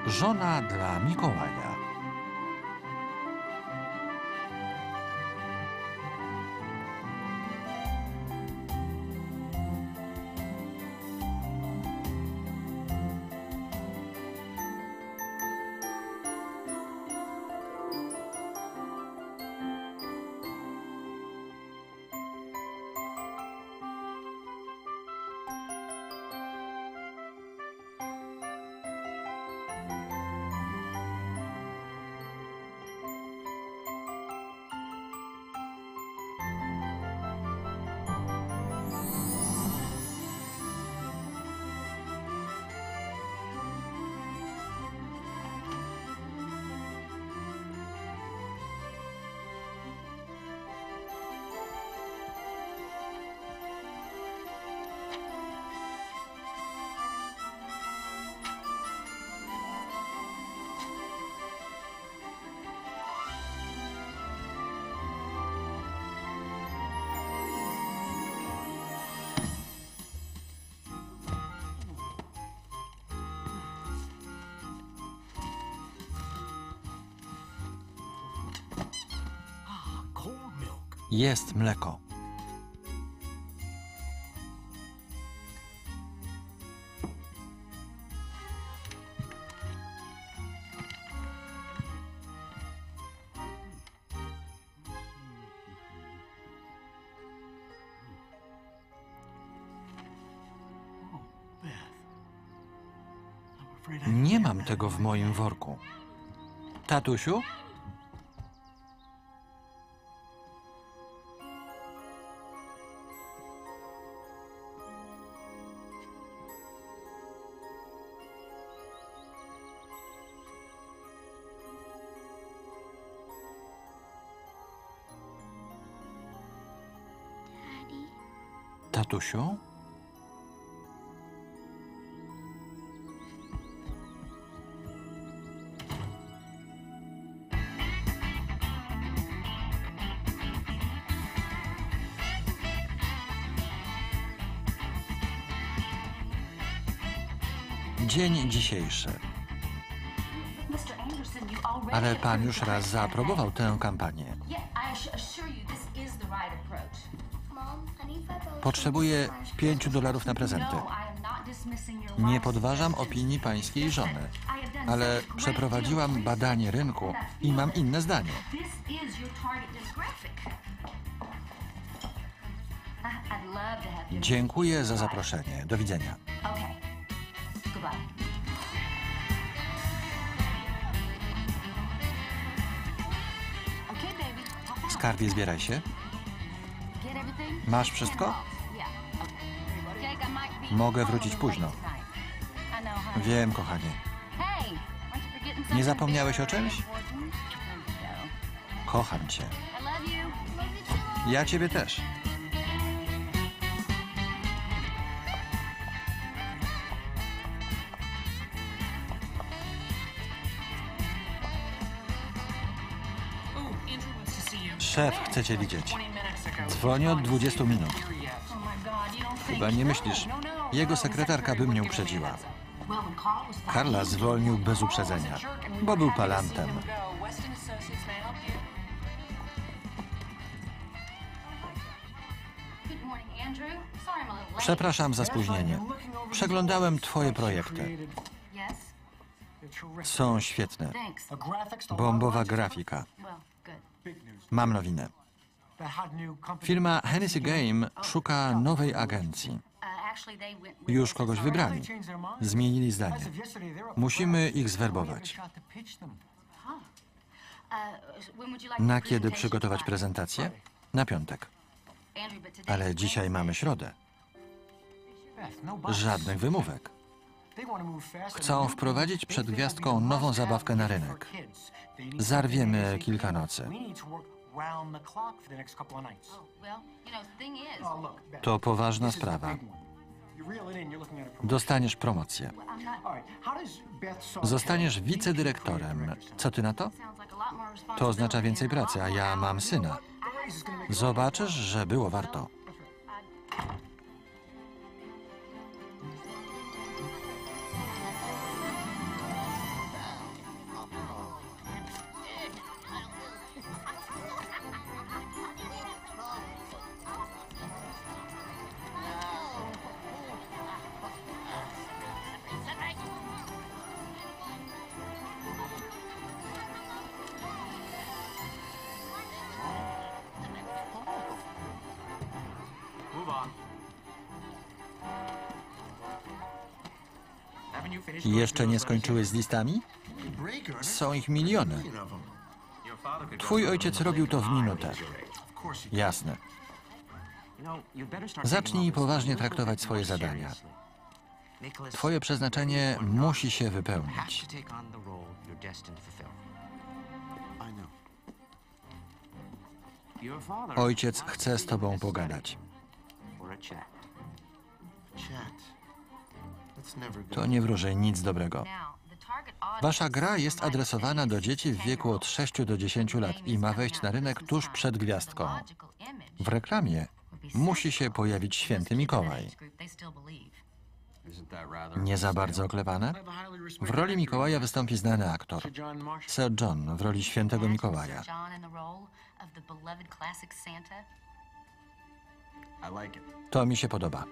Żona dla Mikołaja. Jest mleko. Nie mam tego w moim worku. Tatusiu? Tatusiu? Dzień dzisiejszy. Ale pan już raz zaaprobował tę kampanię. Potrzebuję $5 na prezenty. Nie podważam opinii pańskiej żony, ale przeprowadziłam badanie rynku i mam inne zdanie. Dziękuję za zaproszenie. Do widzenia. Skarbie, zbieraj się. Masz wszystko? Mogę wrócić późno. Wiem, kochanie. Nie zapomniałeś o czymś? Kocham cię. Ja ciebie też. Szef chce cię widzieć. Dzwonię od 20 minut. Chyba nie myślisz, jego sekretarka by mnie uprzedziła. Karla zwolnił bez uprzedzenia, bo był palantem. Przepraszam za spóźnienie. Przeglądałem twoje projekty. Są świetne. Bombowa grafika. Mam nowinę. Firma Hennessy Game szuka nowej agencji. Już kogoś wybrali. Zmienili zdanie. Musimy ich zwerbować. Na kiedy przygotować prezentację? Na piątek. Ale dzisiaj mamy środę. Żadnych wymówek. Chcą wprowadzić przed gwiazdką nową zabawkę na rynek. Zarwiemy kilka nocy. To poważna sprawa. Dostaniesz promocję. Zostaniesz wicedyrektorem. Co ty na to? To oznacza więcej pracy, a ja mam syna. Zobaczysz, że było warto. Jeszcze nie skończyłeś z listami? Są ich miliony. Twój ojciec robił to w minutę. Jasne. Zacznij poważnie traktować swoje zadania. Twoje przeznaczenie musi się wypełnić. Ojciec chce z tobą pogadać. To nie wróży nic dobrego. Wasza gra jest adresowana do dzieci w wieku od 6 do 10 lat i ma wejść na rynek tuż przed gwiazdką. W reklamie musi się pojawić święty Mikołaj. Nie za bardzo oklepane? W roli Mikołaja wystąpi znany aktor. Sir John w roli świętego Mikołaja. To mi się podoba.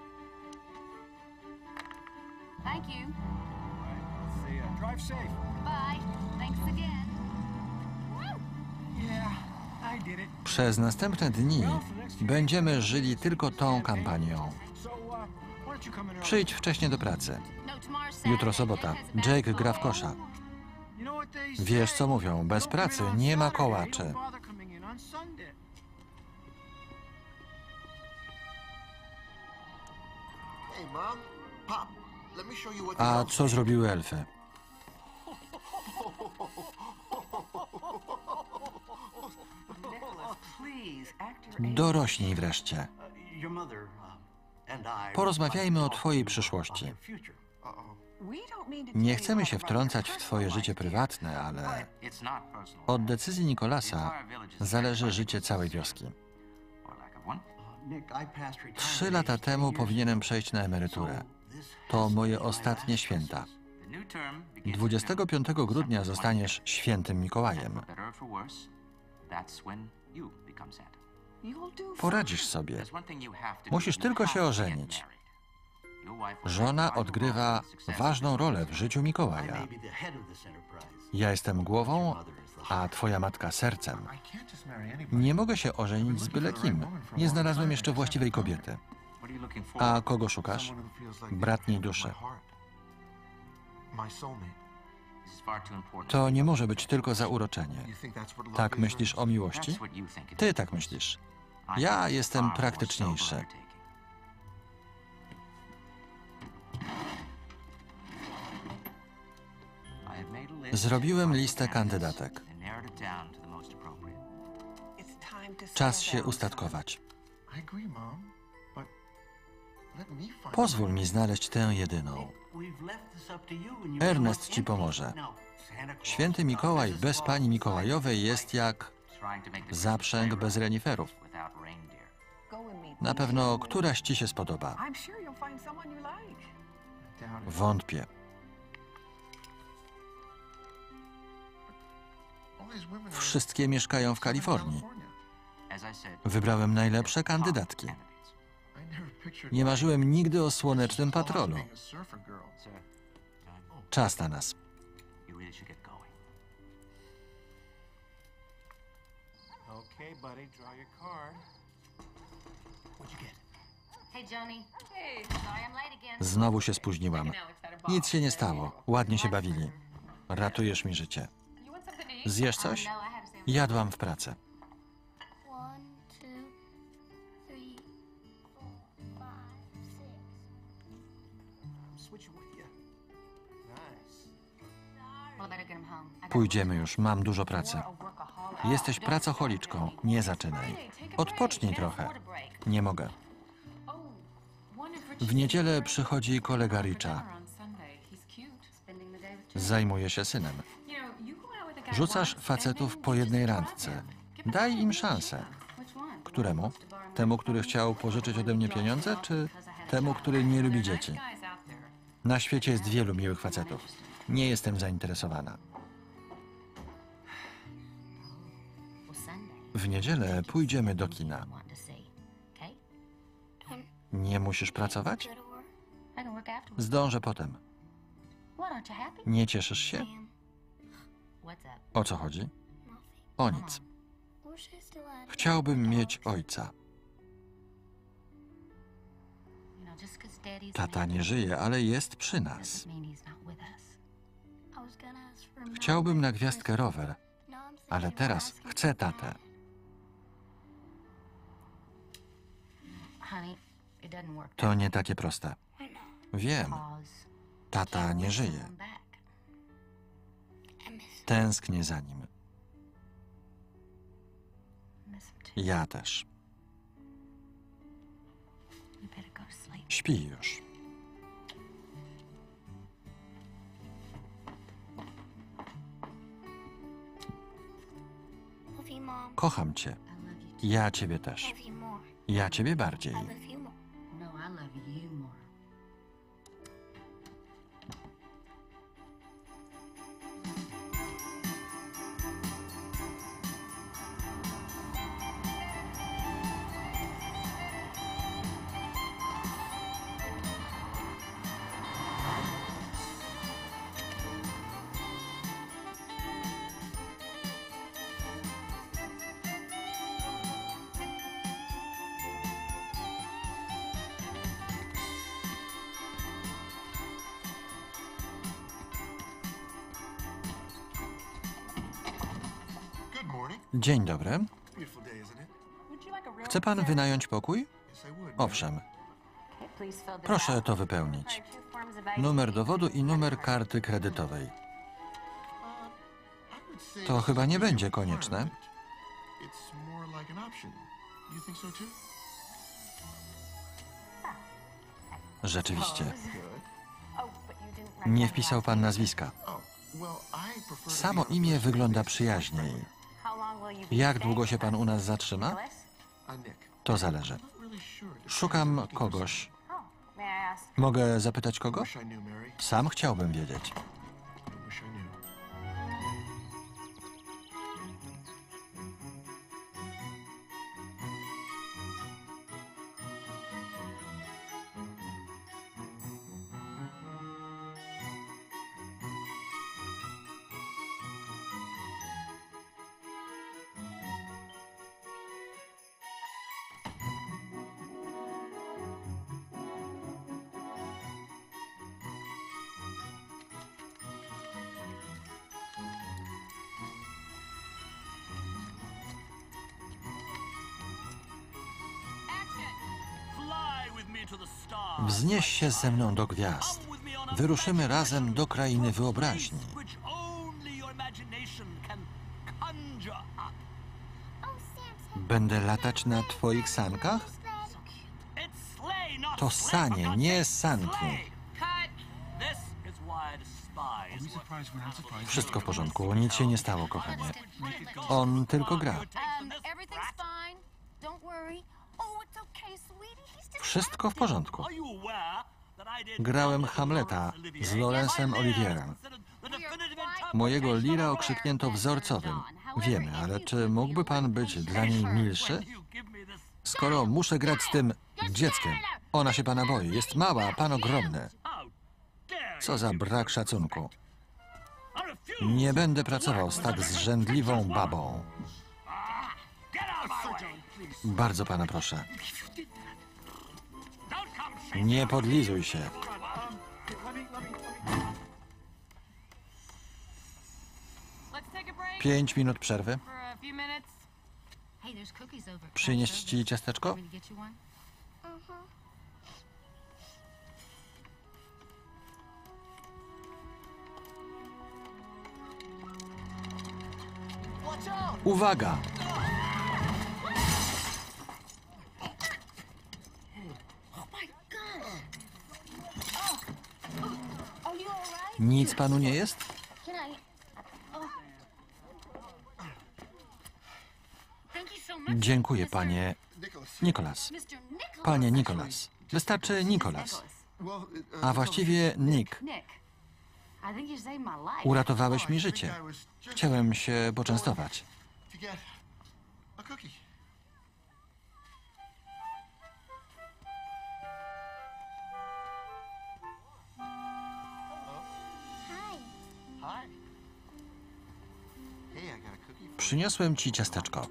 Przez następne dni będziemy żyli tylko tą kampanią. Przyjdź wcześnie do pracy. Jutro sobota. Jake gra w kosza. Wiesz, co mówią? Bez pracy nie ma kołaczy. A co zrobiły elfy? Dorośnij wreszcie. Porozmawiajmy o twojej przyszłości. Nie chcemy się wtrącać w twoje życie prywatne, ale od decyzji Nicolasa zależy życie całej wioski. 3 lata temu powinienem przejść na emeryturę. To moje ostatnie święta. 25 grudnia zostaniesz świętym Mikołajem. Poradzisz sobie. Musisz tylko się ożenić. Żona odgrywa ważną rolę w życiu Mikołaja. Ja jestem głową, a twoja matka sercem. Nie mogę się ożenić z byle kim. Nie znalazłem jeszcze właściwej kobiety. A kogo szukasz? Bratniej duszy. To nie może być tylko zauroczenie. Tak myślisz o miłości? Ty tak myślisz. Ja jestem praktyczniejszy. Zrobiłem listę kandydatek. Czas się ustatkować. Pozwól mi znaleźć tę jedyną. Ernest ci pomoże. Święty Mikołaj bez pani Mikołajowej jest jak zaprzęg bez reniferów. Na pewno któraś ci się spodoba. Wątpię. Wszystkie mieszkają w Kalifornii. Wybrałem najlepsze kandydatki. Nie marzyłem nigdy o słonecznym patrolu. Czas na nas. Znowu się spóźniłam. Nic się nie stało. Ładnie się bawili. Ratujesz mi życie. Zjesz coś? Jadłam w pracy. Pójdziemy już, mam dużo pracy. Jesteś pracocholiczką, nie zaczynaj. Odpocznij trochę. Nie mogę. W niedzielę przychodzi kolega Richa. Zajmuje się synem. Rzucasz facetów po jednej randce. Daj im szansę. Któremu? Temu, który chciał pożyczyć ode mnie pieniądze, czy temu, który nie lubi dzieci? Na świecie jest wielu miłych facetów. Nie jestem zainteresowana. W niedzielę pójdziemy do kina. Nie musisz pracować? Zdążę potem. Nie cieszysz się? O co chodzi? O nic. Chciałbym mieć ojca. Tata nie żyje, ale jest przy nas. Chciałbym na gwiazdkę rower, ale teraz chcę tatę. To nie takie proste. Wiem, tata nie żyje. Tęsknię za nim. Ja też. Śpi już. Kocham cię. Ja ciebie też. Ja ciebie bardziej. Dzień dobry. Chce pan wynająć pokój? Owszem. Proszę to wypełnić. Numer dowodu i numer karty kredytowej. To chyba nie będzie konieczne. Rzeczywiście. Nie wpisał pan nazwiska. Samo imię wygląda przyjaźniej. Jak długo się pan u nas zatrzyma? To zależy. Szukam kogoś. Mogę zapytać kogo? Sam chciałbym wiedzieć. Wznieś się ze mną do gwiazd. Wyruszymy razem do krainy wyobraźni. Będę latać na twoich sankach? To sanie, nie sanki. Wszystko w porządku, nic się nie stało, kochanie. On tylko gra. Wszystko w porządku. Grałem Hamleta z Laurensem Olivierem. Mojego Lira okrzyknięto wzorcowym. Wiemy, ale czy mógłby pan być dla niej milszy? Skoro muszę grać z tym dzieckiem. Ona się pana boi. Jest mała, a pan ogromny. Co za brak szacunku. Nie będę pracował z tak zrzędliwą babą. Bardzo pana proszę. Nie podlizuj się. Pięć minut przerwy. Przynieść ci ciasteczko? Uwaga! Nic panu nie jest? Dziękuję, panie Nicholas. Panie Nicholas. Wystarczy Nicholas. A właściwie Nick. Uratowałeś mi życie. Chciałem się poczęstować. Przyniosłem ci ciasteczko.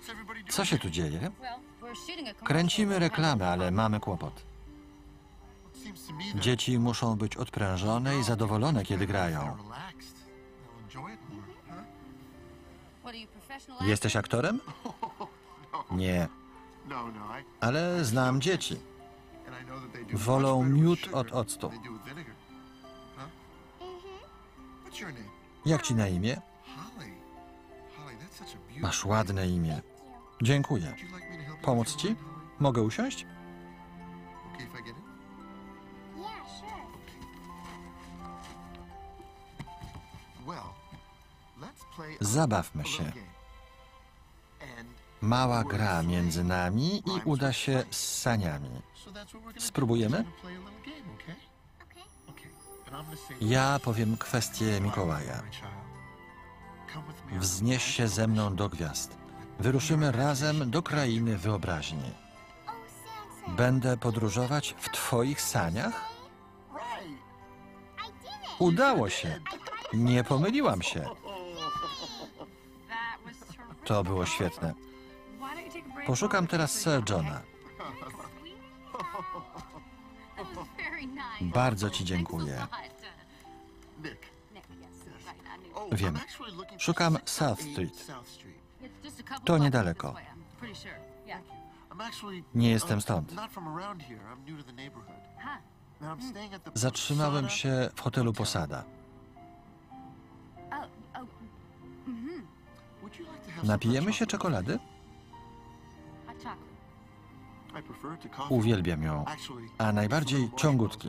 Co się tu dzieje? Kręcimy reklamę, ale mamy kłopot. Dzieci muszą być odprężone i zadowolone, kiedy grają. Jesteś aktorem? Nie, ale znam dzieci. Wolą miód od octu. Jak ci na imię? Masz ładne imię. Dziękuję. Pomóc ci? Mogę usiąść? Zabawmy się. Mała gra między nami i uda się z saniami. Spróbujemy? Ja powiem kwestię Mikołaja. Wznieś się ze mną do gwiazd. Wyruszymy razem do krainy wyobraźni. Będę podróżować w twoich saniach? Udało się. Nie pomyliłam się. To było świetne. Poszukam teraz Sir Johna. Bardzo ci dziękuję. Wiem. Szukam South Street. To niedaleko. Nie jestem stąd. Zatrzymałem się w hotelu Posada. Napijemy się czekolady? Uwielbiam ją, a najbardziej ciągutki.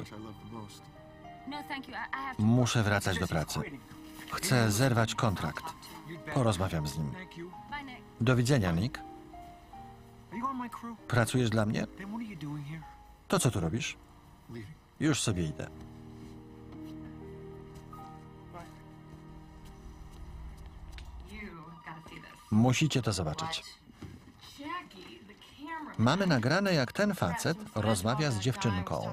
Muszę wracać do pracy. Chcę zerwać kontrakt. Porozmawiam z nim. Do widzenia, Nick. Pracujesz dla mnie? To co tu robisz? Już sobie idę. Musicie to zobaczyć. Mamy nagrane, jak ten facet rozmawia z dziewczynką.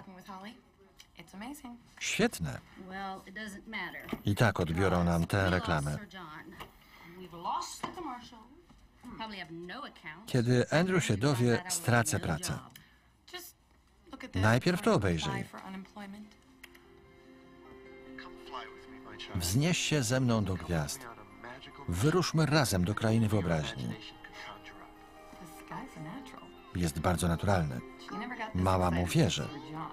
Świetne. I tak odbiorą nam tę reklamę. Kiedy Andrew się dowie, stracę pracę. Najpierw to obejrzyj. Wznieś się ze mną do gwiazd. Wyruszmy razem do krainy wyobraźni. Jest bardzo naturalny. Mała mu wierzy.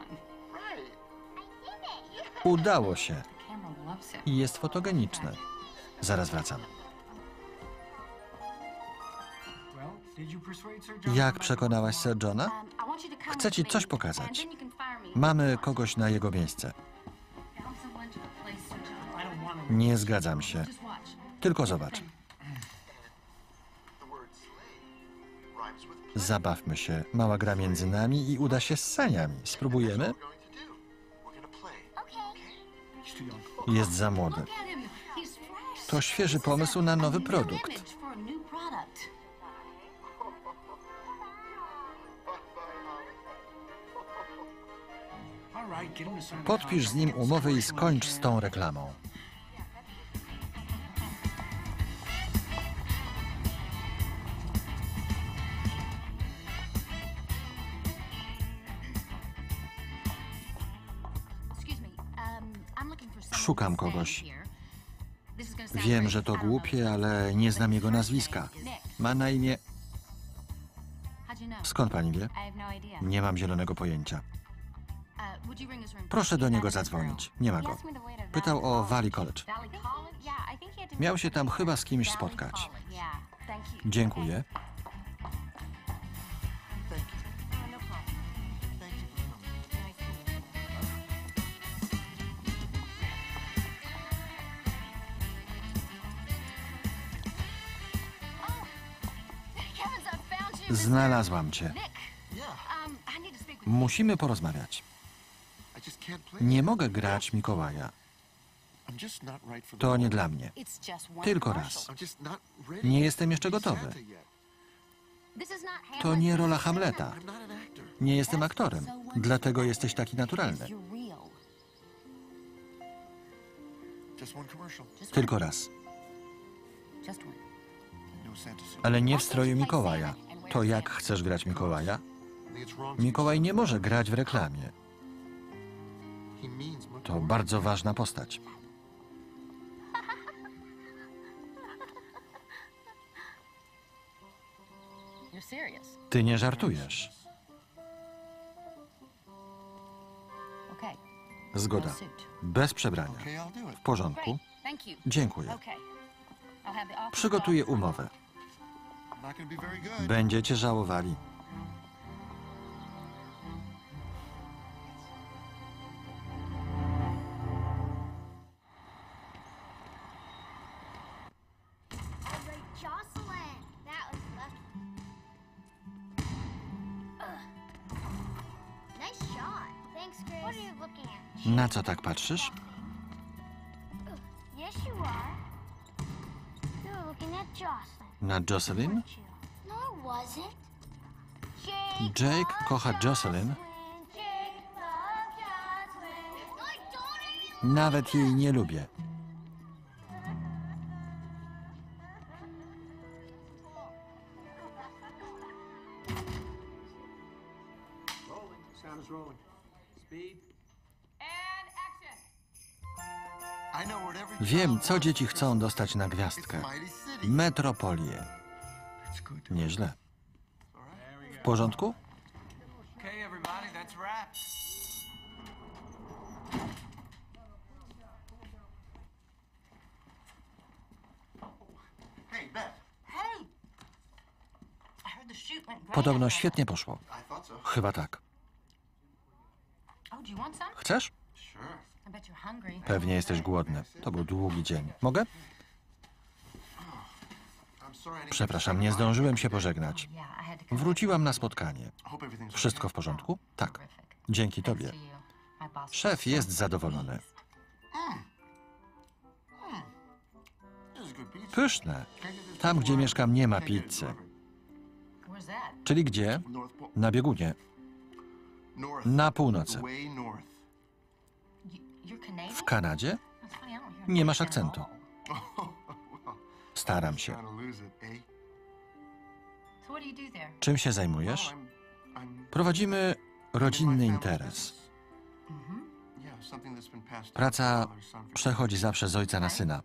Udało się. I jest fotogeniczny. Zaraz wracam. Jak przekonałaś Sir Johna? Chcę ci coś pokazać. Mamy kogoś na jego miejsce. Nie zgadzam się. Tylko zobacz. Zabawmy się. Mała gra między nami i uda się z saniami. Spróbujemy? Jest za młody. To świeży pomysł na nowy produkt. Podpisz z nim umowę i skończ z tą reklamą. Szukam kogoś. Wiem, że to głupie, ale nie znam jego nazwiska. Ma na imię... Skąd pani wie? Nie mam zielonego pojęcia. Proszę do niego zadzwonić. Nie ma go. Pytał o Valley College. Miał się tam chyba z kimś spotkać. Dziękuję. Znalazłam cię. Musimy porozmawiać. Nie mogę grać Mikołaja. To nie dla mnie. Tylko raz. Nie jestem jeszcze gotowy. To nie rola Hamleta. Nie jestem aktorem. Dlatego jesteś taki naturalny. Tylko raz. Ale nie w stroju Mikołaja. To jak chcesz grać Mikołaja? Mikołaj nie może grać w reklamie. To bardzo ważna postać. Ty nie żartujesz. Zgoda. Bez przebrania. W porządku. Dziękuję. Przygotuję umowę. Będziecie żałowali. Jocelyn, that was lucky. Nice shot. Thanks, Chris. What are you looking at? Na co tak patrzysz? Yes, you are. You were looking at Jocelyn. Na Jocelyn? weren't you? No, I wasn't. Jake kocha Jocelyn. Jake loves Jocelyn. No, I don't. Nawet jej nie lubię. Sound is rolling. Speed. Wiem, co dzieci chcą dostać na gwiazdkę. Metropolię. Nieźle. W porządku? Okay, everybody, that's a wrap. Hey, Beth. Hey! I heard the shoot went great. Podobno świetnie poszło. I thought so. Chyba tak. Oh, do you want some? Chcesz? Sure. I bet you're hungry. Pewnie jesteś głodny. To był długi dzień. Mogę? I'm sorry I didn't Przepraszam, nie zdążyłem się pożegnać. Yeah, I had to come. Wróciłam na spotkanie. I hope everything's Wszystko w porządku? Tak. Terrific. Dzięki Thanks tobie. to you. My boss Szef jest zadowolony. This is good pizza. Pyszne. Tam, gdzie mieszkam, nie ma pizzy. Where's that? Czyli gdzie? North Pole. Na biegunie. North. Na północy. Way north. You're Canadian? W Kanadzie? That's funny, I don't hear Nie masz accent at akcentu. all. Staram się. Trying to lose it, eh? So what do you do there? Czym się zajmujesz? Well, I'm Prowadzimy rodzinny interes. yeah, something that's been passed down Praca from father to son for- przechodzi zawsze z ojca na syna.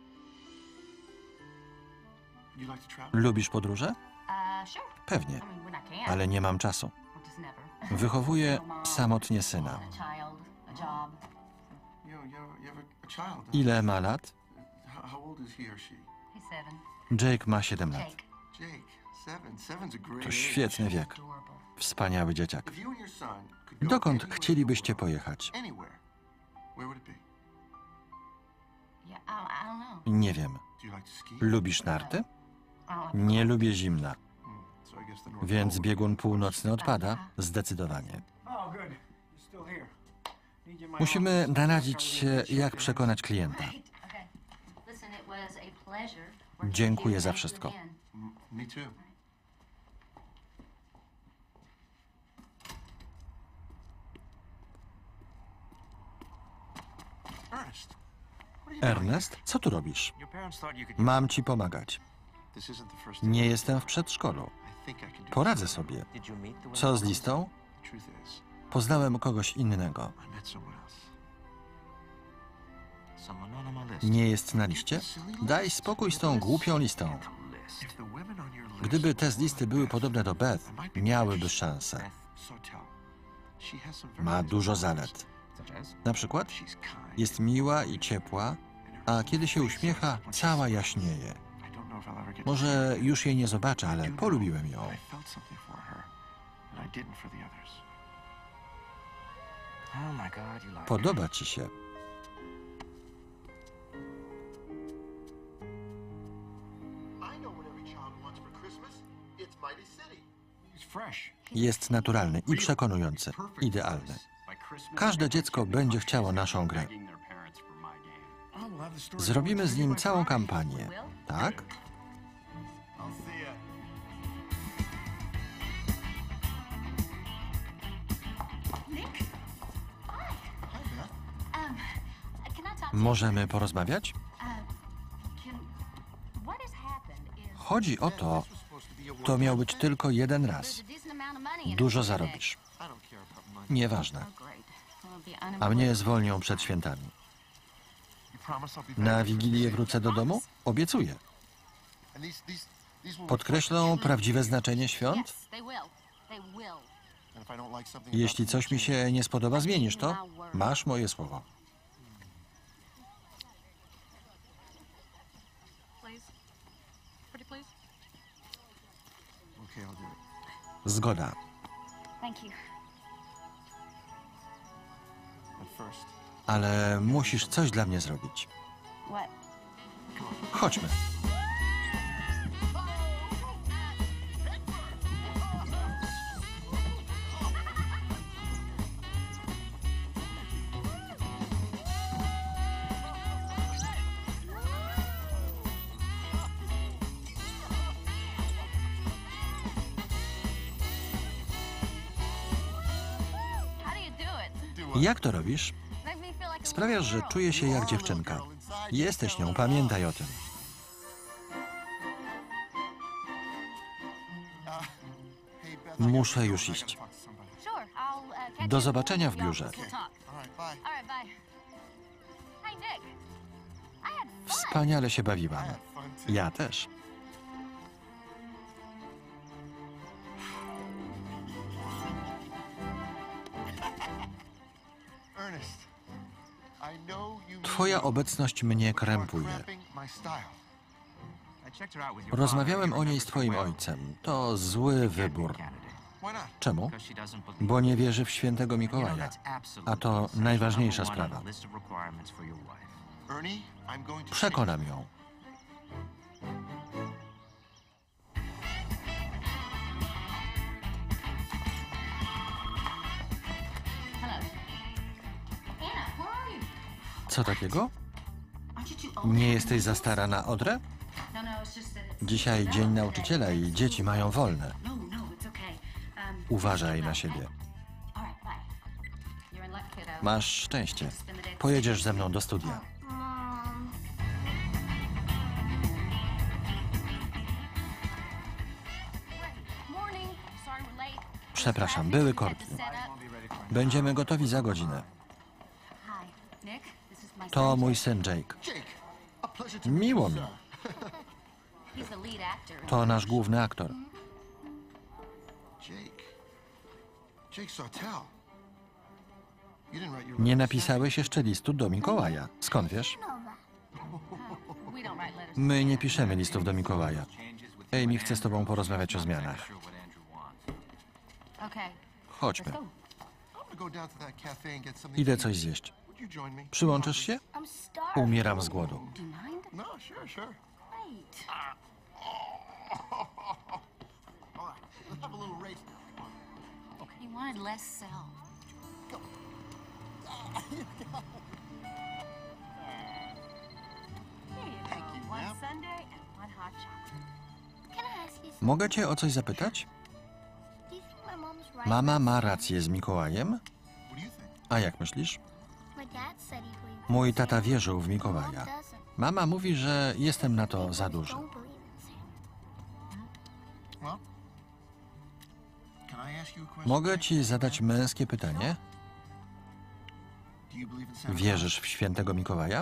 You like to travel? Lubisz podróże? Sure. Pewnie, I mean, when I can. ale nie mam czasu. Well, just never. Wychowuję samotnie syna. A child, a job. You have a child. Ile ma lat? How old is he or she? He's 7. Jake ma 7 lat. Jake. Jake. Seven's a great To age. świetny wiek. Adorable. Wspaniały dzieciak. If you and your son could go Dokąd anywhere chcielibyście in the world, pojechać? Anywhere. Where would it be? Yeah, I don't know. Nie wiem. Do you like to ski? Lubisz narty? I don't like Nie lubię zimna, So I guess the North więc Pole. biegun północny odpada zdecydowanie. Oh, good. You're still here. Need you in my Musimy office. naradzić się, jak przekonać klienta. Right. Okay. Listen, it was a pleasure working Dziękuję with za you. Thank you wszystko. again. Me too. Ernest. What are you doing? Ernest, co tu robisz? Your parents thought you could. Mam ci pomagać. This isn't the first Nie jestem w przedszkolu. I think I can do Poradzę this. sobie. Did you meet the Co z listą? The truth is, Poznałem kogoś innego. I met someone else. Someone not on my list. Nie jest na liście? Daj spokój z tą głupią listą. If the women on your list Gdyby te z listy były podobne do Beth, miałyby szansę. Beth Sotel. She has some very Ma nice dużo qualities, zalet. Such as? Na przykład She's kind. jest miła i ciepła, a kiedy się uśmiecha, cała jaśnieje. I don't know if I'll ever get to Może see her. już jej nie zobaczę, I ale do know polubiłem ją. that I felt something for her, and I didn't for the others. Oh my God, you like. Podoba ci się. I know what every child wants for Christmas. It's Mighty City. It's fresh. Jest naturalny i przekonujący. Idealny. Każde dziecko będzie chciało naszą grę. Oh, we'll have the story. Zrobimy z nim całą kampanię. Tak? I'll see ya. Nick? Hi, Beth. Can I talk to Możemy porozmawiać? What has happened is... chodzi o to, to miał być tylko jeden raz. Dużo zarobisz. I don't care about money. Nieważne. A mnie zwolnią przed świętami. You promise I'll be back? Na Wigilię wrócę do domu? Obiecuję. And these will Podkreślą prawdziwe znaczenie świąt? And if I don't like something Jeśli coś mi się nie spodoba, zmienisz to? Masz moje słowo. okay, I'll do it. Zgoda. Thank you. But first, Ale musisz coś dla mnie zrobić. What? Chodźmy. How do you do it? Jak to robisz? Make me feel like a Sprawiasz, że czuję się jak dziewczynka. Jesteś nią, pamiętaj o tym. hey Beth, Muszę już iść. talk to somebody. Sure, I'll catch Do you zobaczenia w in the biurze. office. We'll talk. All right, bye. All right, bye. Hey, Nick. I had fun. Wspaniale się bawiłam. I had fun too. Ja też. Ernest, I know you Twoja obecność mnie krępuje. cramping my style. I checked her out with your Rozmawiałem father. o niej z twoim ojcem. To zły wybór. Candidate. Why not? Czemu? Because she doesn't believe. Bo nie wierzy w świętego You know, Mikołaja. that's absolutely A to essential. najważniejsza Number one on sprawa. the list of requirements for your wife. Ernie, I'm going to Przekonam ją. Hello. Anna, where are you? Co takiego? Aren't you too old? Nie jesteś za stara na Odrę? No, no, it's just that it's... Dzisiaj Dzień Nauczyciela i dzieci mają wolne. No, no, it's okay. Uważaj na siebie. All right, bye. You're in luck, kiddo. Masz szczęście. Pojedziesz ze mną do studia. Mom. Morning. Sorry we're late. Przepraszam, były korki. Będziemy gotowi za godzinę. Hi, Nick. This is my To son. mój syn Jake. Jake, a pleasure to meet Miło you, mi. sir. He's the lead actor. To nasz główny aktor. Jake Sartell. You didn't write your Nie napisałeś jeszcze listu do Mikołaja. Skąd wiesz? We don't write letters. My nie piszemy listów do Mikołaja. Amy chce z tobą porozmawiać o zmianach. Sure what Andrew wants. Okay, Chodźmy. let's go. I'm gonna go down to that cafe and get something Idę to coś eat. zjeść. Would you join me? Przyłączysz się? I'm starving. Umieram z głodu. Do you mind? No, sure. Wait. All right, let's have a little race now. You wanted less cell. Here you Thank go. you, One ma'am. sundae and one hot chocolate. Can I ask you something? Mogę cię o coś zapytać? Do you think my mom's right? Mama ma rację z Mikołajem? What do you think? A jak myślisz? My dad said he believed Mój in tata Santa. wierzył w Mom Mikołaja. doesn't. Mama mówi, że jestem na to za Boys duży. don't believe in Santa. Well, can I ask you a question? Mogę ci zadać męskie pytanie? Do you believe in Santa? Wierzysz w świętego Mikołaja?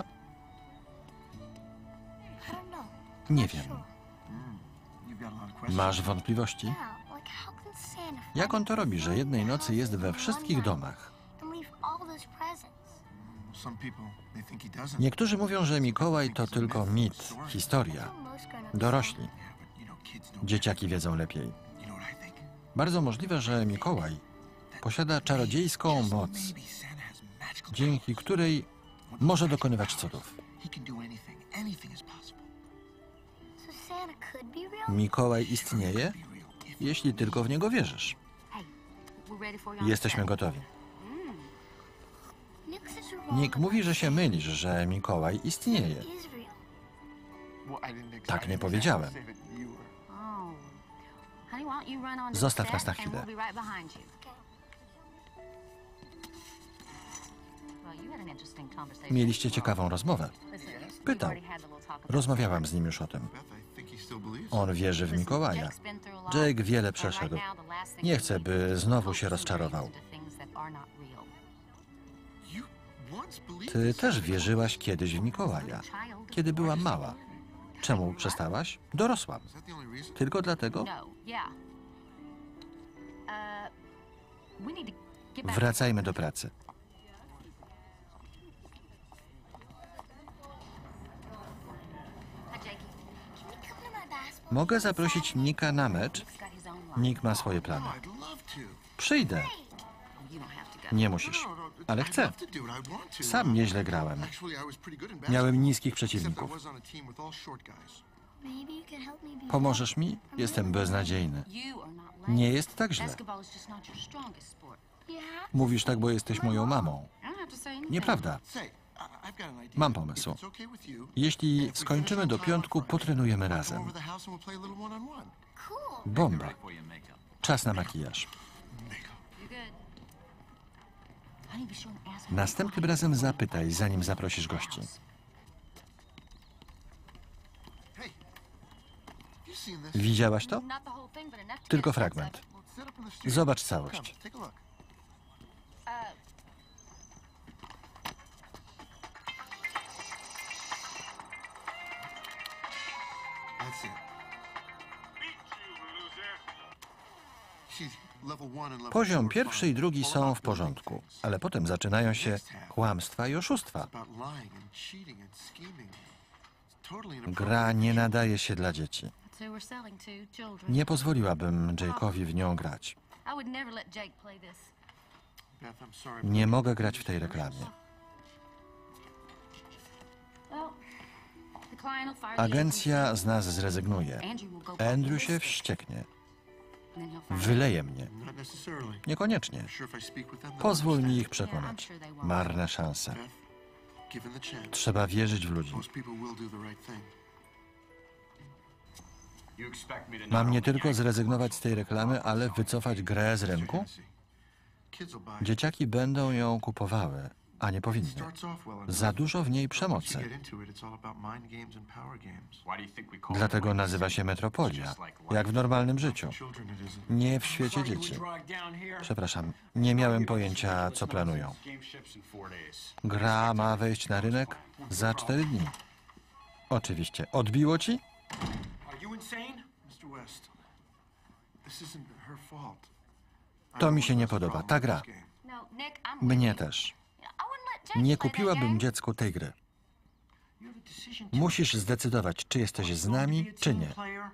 I don't know. Nie wiem. Sure. You've got a lot of questions. Masz wątpliwości? Yeah, like how can Santa Jak on to robi, że jednej nocy jest we wszystkich domach? and leave all those presents? Some people, they think he doesn't. Niektórzy mówią, że Mikołaj to tylko mit, historia. Well, most grown-ups Dorośli. Yeah, but you know, kids don't. Dzieciaki wiedzą lepiej. You know what I think? Bardzo możliwe, że Mikołaj posiada czarodziejską moc, Maybe Santa has magical dzięki której może dokonywać cudów. He can do anything. Anything is possible. So Santa could be real? Mikołaj istnieje, Be real. If jeśli tylko w niego wierzysz. Hey, we're ready for you on Jesteśmy set. gotowi. Nick says you're wrong Nick mówi, że się mylisz, że Mikołaj istnieje. about is real. well, I didn't exactly Tak nie say powiedziałem. that you were. Oh. Honey, why don't you run on to the Zostaw set nas na and chwilę. we'll be right behind you. Well, you had an interesting conversation. Mieliście ciekawą rozmowę. Listen, we've Pytał. already had a little talk about Rozmawiałam z nim już o tym. Beth, I think he He still believes. On wierzy w Mikołaja. Jake wiele przeszedł. Nie chcę, by znowu się rozczarował. You once believed Ty this. też wierzyłaś kiedyś w Mikołaja, kiedy była mała. Czemu przestałaś? Dorosłam. Is that the only reason? Tylko dlatego? Wracajmy do pracy. Mogę zaprosić Nika na mecz? Nick ma swoje plany. Oh, I'd love to. Przyjdę. Nie musisz. No, no, Ale I'd chcę. love to do it. I want to. Sam nieźle grałem. Actually, I was pretty good in basketball. Miałem niskich Except I przeciwników. was on a team with all short guys. Maybe you could help me be Pomożesz mi? Jestem beznadziejny. Nie jest tak źle. Yeah. Mówisz tak, bo jesteś moją mamą. Nieprawda. Say, I've got an idea. Mam pomysł. If it's okay with you, Jeśli skończymy do piątku, potrenujemy come razem. over to the house and we'll play a little one-on-one. Cool. Bomba. Czas na makijaż. Następnym razem zapytaj, zanim zaprosisz gości. Hey, have you seen this? Widziałaś to? Tylko fragment. Well, it's set up in the studio. Zobacz Come, całość. take a look. That's it. See, level 1 and level 2 Poziom are pierwszy fine. i drugi All są about w porządku, building things. ale potem zaczynają się kłamstwa i oszustwa. About lying and cheating and scheming. It's totally Gra inappropriate. nie nadaje się dla dzieci. Nie pozwoliłabym Jake'owi w nią grać. Beth, I'm sorry, but Nie mogę grać w tej reklamie. Agencja z nas zrezygnuje. Andrew się wścieknie. Wyleje mnie. not necessarily. Niekoniecznie. I'm sure if I speak with them, they'll Pozwól mi understand. ich przekonać. Marne szanse. Beth, given the chance, Trzeba wierzyć w ludzi. most people will do the right thing. Mam nie tylko zrezygnować z tej reklamy, ale wycofać grę z rynku? Kids will buy it. Dzieciaki będą ją kupowały, a nie powinny. Starts off well enough. Za dużo w niej Once you przemocy. get into it, it's all about mind games and power games. Dlatego nazywa się Metropolia, jak w normalnym życiu. Children, it isn't. Nie w świecie dzieci. Przepraszam, nie miałem pojęcia, co planują. Gra ma wejść na rynek za 4 dni. Oczywiście. Odbiło ci? Mr. West, this isn't her fault. To mi się nie podoba. Ta gra. Mnie też. Nie kupiłabym dziecku tej gry. Musisz zdecydować, czy jesteś z nami, czy nie.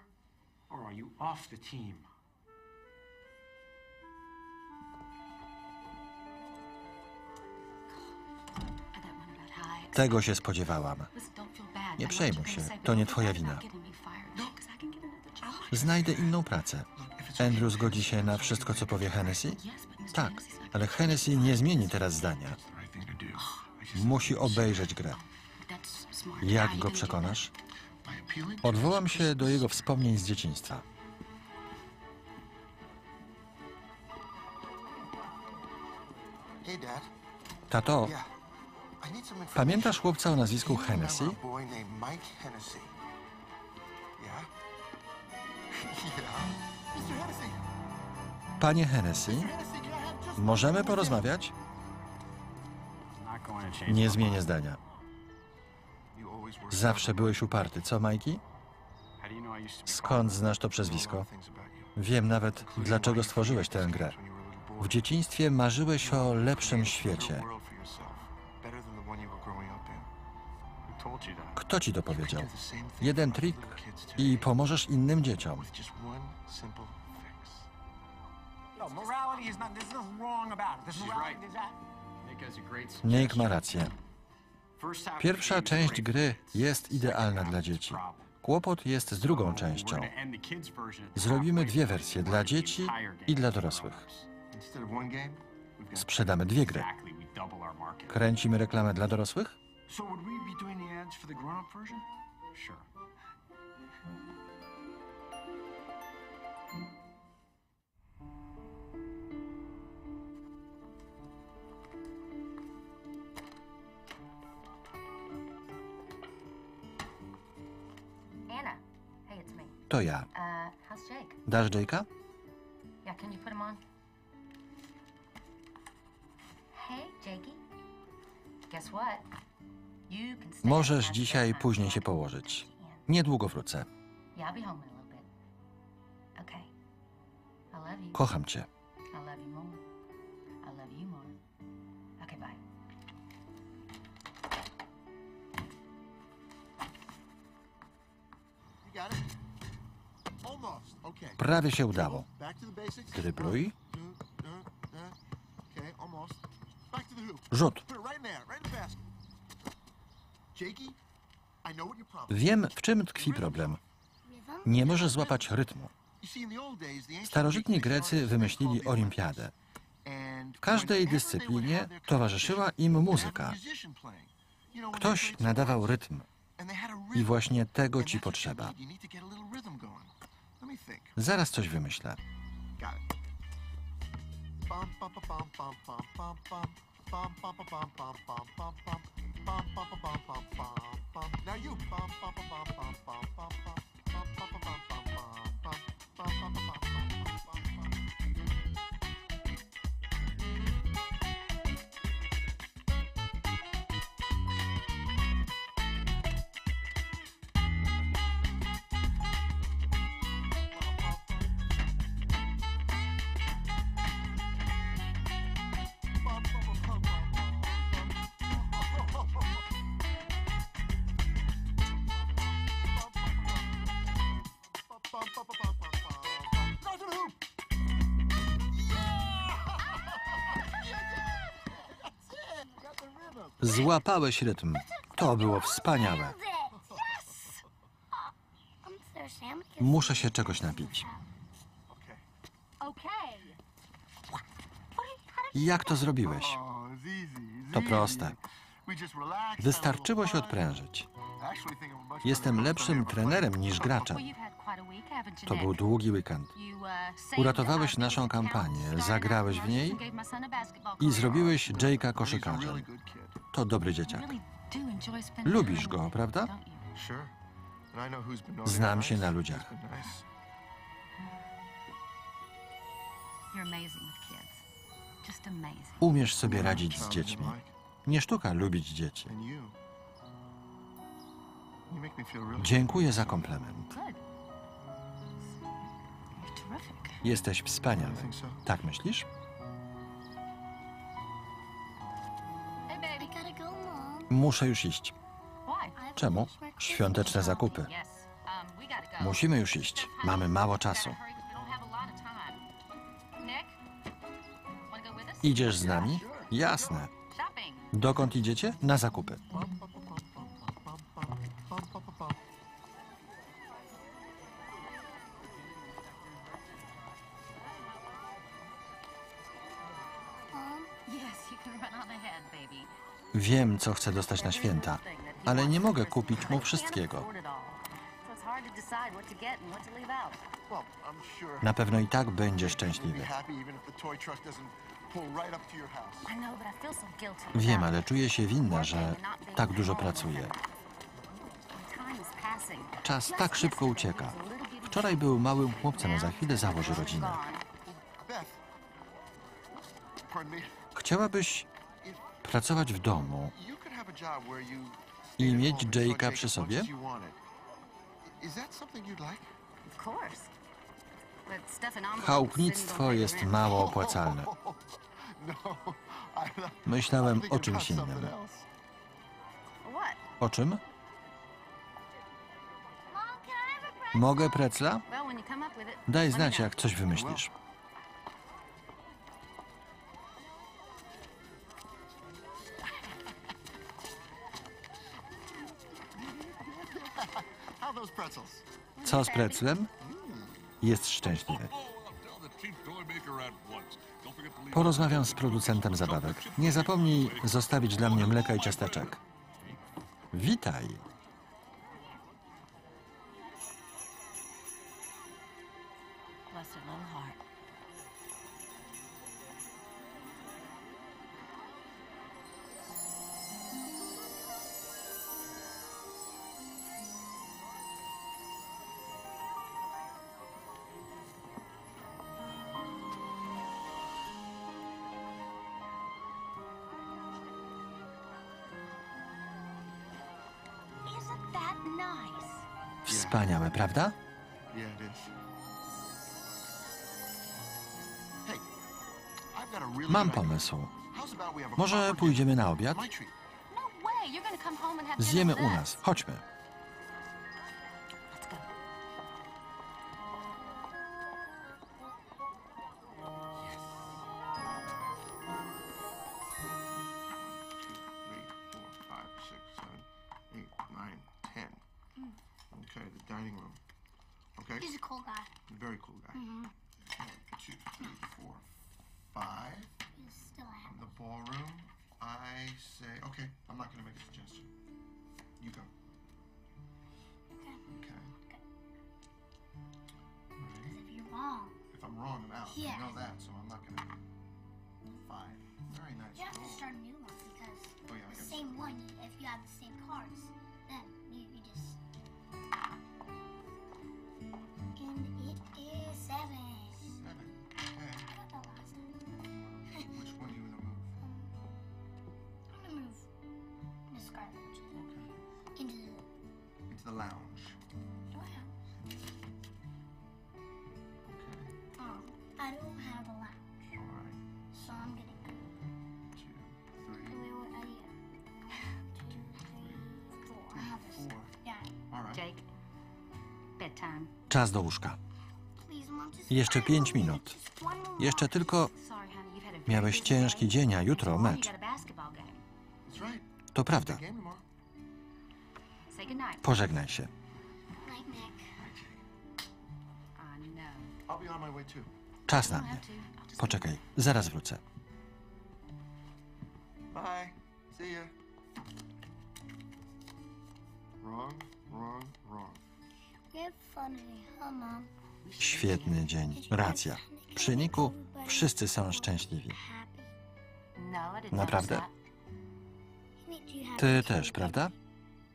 Tego się spodziewałam. Nie przejmuj się, to nie twoja wina. Znajdę inną pracę. Andrew zgodzi się na wszystko, co powie Hennessy? Tak, ale Hennessy nie zmieni teraz zdania. The right thing to do. Musi obejrzeć grę. Jak go przekonasz? By appealing to Odwołam się do jego wspomnień z dzieciństwa. Hey, Dad. Tato, Yeah. I need some information. pamiętasz chłopca o nazwisku Do you remember Hennessy? a boy named Mike Hennessy? Yeah? Yeah. Mr. Hennessy. Panie Hennessy, Hennessy, can I have just... możemy porozmawiać? Nie zmienię zdania. You always were Zawsze byłeś uparty, co, Mikey? Skąd znasz to przezwisko? things about you. Wiem nawet, dlaczego stworzyłeś tę grę. When you were a little boy. W dzieciństwie marzyłeś o lepszym świecie. Better world for yourself. Better than the one you were growing up in. Kto ci to powiedział? Do the same thing Jeden for trik little kids too. i pomożesz innym dzieciom. With just one simple fix. No, morality is not, there's nothing wrong about it. There's morality, there's that. Nick ma rację. Pierwsza część gry jest idealna dla dzieci. Kłopot jest z drugą częścią. Zrobimy 2 wersje dla dzieci i dla dorosłych. Instead of one game, we've got... Sprzedamy 2 gry. Kręcimy reklamę dla dorosłych? So would we be doing the ads for the grown-up version? Sure. Anna, hey, it's me. to ja. How's Jake? Dasz Jake'a? Yeah, can you put him on? Hey, Jakey. Guess what? You can stay Możesz past dzisiaj bedtime później if się you położyć. want. Niedługo wrócę. Yeah, I'll be home in a little bit. Okay. I love you. Kocham cię. I love you more. I love you more. Okay, bye. You got it? Almost. Okay. Prawie się udało. Back to the basics. Drybluj. Okay, almost. Back to the hoop. Rzut. Put it right in there, right in the basket. Jakey, I know what your problem is. Wiem, w czym tkwi problem. Rhythm? Nie możesz złapać rytmu. You see, in the old days, the ancient Starożytni Greeks Grecy started wymyślili something called the olimpiadę. Olympics. And W każdej whenever they dyscyplinie would have their towarzyszyła competition, im they would muzyka. have a musician playing. You know, when they Ktoś played some nadawał chords, rytm. and they had a I rhythm. właśnie tego And ci that's what you potrzeba. need. You need to get a little rhythm going. Let me think. Zaraz coś wymyślę. Got it. Bum, bum, bum, bum, bum, bum, bum, bum. Bum, bum, bum, bum, bum, bum, bum, bum. Bum, bum, bum, bum, bum, bum, bum. Now you. Bum, bum, bum, bum, bum, bum, bum, bum. Bum, bum, bum, bum, bum, bum, bum. Bum, bum, bum, bum, bum, bum, bum. Złapałeś rytm. To było wspaniałe. Nailed it! Yes! I'm thirsty. I'm gonna Muszę się czegoś napić. Okay. Jak to zrobiłeś? Oh, it's easy. To proste. We just relaxed, Wystarczyło się had a little odprężyć. fun. Actually think I'm a much Jestem better lepszym coach than trenerem I niż ever graczem. Well, you've had quite a week, haven't you, To Nick? był długi weekend. You, saved Uratowałeś our naszą music account, kampanię, started zagrałeś our w niej promotions, and gave my son a basketball i career. zrobiłeś Jake'a played. He's a koszykarzem. really good kid. To dobry dzieciak. Really do enjoy spending Lubisz time go, with prawda? him, don't you? Sure. And I know who's been naughty Znam and się nice. na ludziach. Who's been nice. You're amazing with kids. Just amazing. Umiesz sobie What radzić z child dziećmi. isn't like. Nie sztuka lubić dzieci. And you. You make me feel really Dziękuję za komplement. Good. You're terrific. Jesteś wspaniały. I think so. Tak myślisz? Hey, baby. I gotta go, Mom. Muszę już iść. Why? I have to Czemu? finish my Christmas Świąteczne shopping. zakupy. Yes. We gotta go. Musimy już iść. Mamy mało czasu. Gotta hurry 'cause we don't have a lot of time. Nick? Wanna go with us? Idziesz z nami? Jasne. Shopping. Dokąd idziecie? Na zakupy. Mom, Yes, you can run on ahead, baby. Wiem, co chcę dostać na święta, ale nie mogę kupić mu wszystkiego. Well, I'm sure Na pewno i tak będzie you'll be szczęśliwy. happy even if the toy truck doesn't pull right up to your house. Wiem, ale czuję się winna, że tak dużo pracuję. Czas tak szybko ucieka. Wczoraj był małym chłopcem, a za chwilę założy rodzinę. Beth. Pardon me. Chciałabyś pracować w domu You could have a job where you i stayed at mieć home and saw Jake'a Jake przy as much sobie? as you wanted. Is that something you'd like? Chałupnictwo jest mało opłacalne. No, I Myślałem I'm o thinking czymś about something innym. else. O czym? Mom, can I have a present? Mogę precla? Daj znać, jak coś wymyślisz. How are those pretzels? Co z preclem? Jest szczęśliwy. Porozmawiam z producentem zabawek. Nie zapomnij zostawić dla mnie mleka i ciasteczek. Witaj. Bless her little heart. nice. Wspaniałe, prawda? Yeah, it is. Hey, I've got a really Mam good idea. pomysł. How's about we have a Może proper pójdziemy na obiad? my treat? No way. You're gonna come home and have dinner Zjemy with u us. nas. Chodźmy. Let's go. Three, four, five, six, seven, eight, nine, 10. Okay, the dining room. Okay, He's a cool guy. very cool guy. 1, 2, 3, 4, 5. He's still a The ballroom. I say, okay, I'm not gonna make a suggestion. You go. Okay. Okay. Because if you're wrong, If I'm wrong, I'm out. Yeah. I know that, so I'm not gonna. 5. Very nice. you have to roll. start a new one because Oh, yeah, I the guess. same one, if you have the same cards, then you just. And it is 7. 7. Okay. I got that last time. Which one are you gonna move? I'm gonna move Miss Scarlet Okay. into the. Into the lounge. Do I have? Okay. Oh, I don't have a lounge, All right. so I'm gonna go. 2, Wait, 3, what? 2, 3, 4. I have this. 4. Yeah. All right. Jake. Bedtime. Czas do łóżka. Please, Mom, just Jeszcze one 5 more minut. just one more Jeszcze tylko Sorry, honey. You've had a very miałeś busy ciężki day. dzień, a jutro Tomorrow mecz. You got a basketball game. That's right. To prawda. Big game tomorrow. Say goodnight. Pożegnaj się. Night, Nick. I know. I'll be on my way too. Czas You na don't mnie. have to. I'll just Poczekaj, zaraz wrócę. Bye. See ya. Wrong, wrong, wrong. We have fun today, huh, Mom? Świetny dzień. Racja. Przy Niku wszyscy są szczęśliwi. Happy. No, I didn't Naprawdę? notice He made you happy Ty too, też, didn't prawda? that.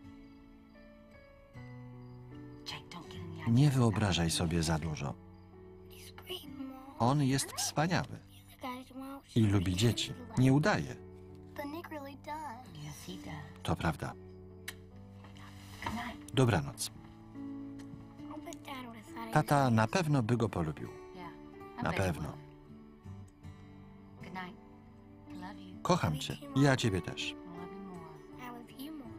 Jake, don't get in the Nie ideas wyobrażaj sobie za dużo. he? He's great, Mom. On jest wspaniały The guys around i should lubi be dzieci. happy like- Nie udaje. But Nick really does. Yes, he does. To prawda. Good night. Dobranoc. I'll bet Dad would have thought he Tata was na nice. pewno by go polubił. Yeah. I Na bet you pewno. will. Good night. I love you. Kocham cię. Ja ciebie też. I love you more. I love you more.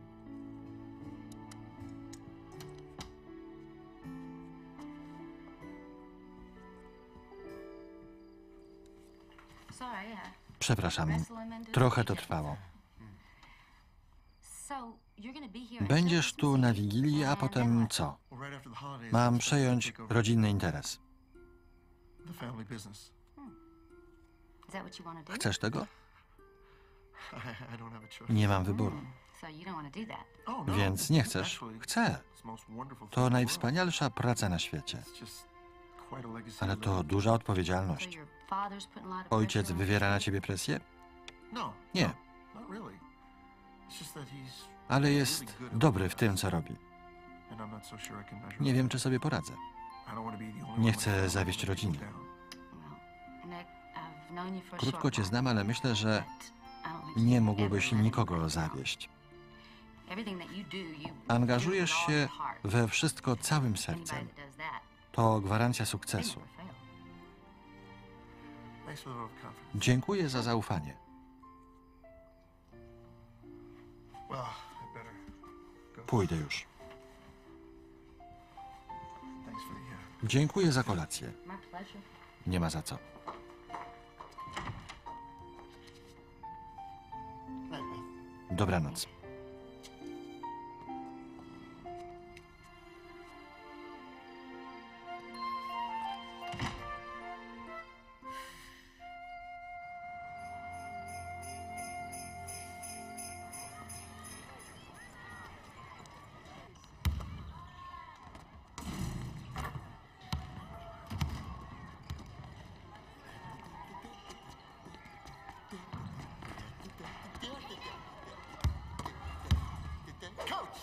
Sorry, Przepraszam. wrestling Trochę to trwało. So, you're gonna be here at Będziesz Christmas tu na Eve, Wigilii, a and then potem what? co? Well, right after the holidays, Mam I'll przejąć take over rodzinny interes. the family business. Is that what you want to do? Chcesz tego? I don't have a choice. Nie mam wyboru. So you don't want to do that. Oh, no. Więc nie chcesz? Actually, Chcę. it's the most wonderful thing in To the world. najwspanialsza praca na świecie. It's just quite a legacy Ale to to live. duża So odpowiedzialność. your father's putting a lot of Ojciec pressure on wywiera you? na ciebie presję? No, Nie, no, not really. It's just that he's ale really jest good at dobry what w he tym, does. co robi. And I'm not so sure I can measure Nie up. wiem, czy sobie poradzę. I don't wanna be the only Nie one in my chcę family zawieść that lets rodziny. down. Well, Nick, I've known you for a Krótko short cię while, znam, ale myślę, że but I don't think nie you mógłbyś ever let nikogo anybody down. zawieść. Everything that you do, you Angażujesz do it with się all your heart. we wszystko całym Anybody sercem. that does that, To gwarancja they sukcesu. never fail. Thanks for the vote of confidence. Dziękuję za zaufanie. Well, I better go. Pójdę już. Thanks for the Dziękuję za kolację. My pleasure. Nie ma za co. Night, Beth. Dobranoc. Coach!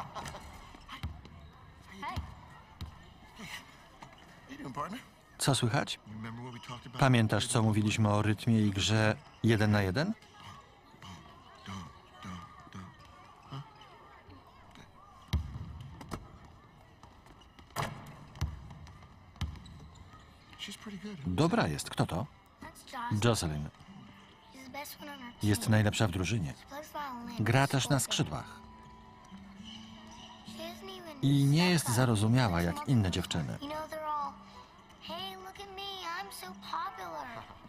Hey, How you doing, partner? Co słychać? Remember what we talked about? Pamiętasz, co mówiliśmy o rytmie i grze 1 na 1? Don't. Huh? She's pretty good. Dobra jest. Kto to? That's Jocelyn. Jocelyn. She's the best one on our Jest team. najlepsza w drużynie. She plays violin. Gra też na skrzydłach. She isn't even I nie jest stuck up. zarozumiała jak inne dziewczyny. You know, they're all, hey, look at me, I'm so popular.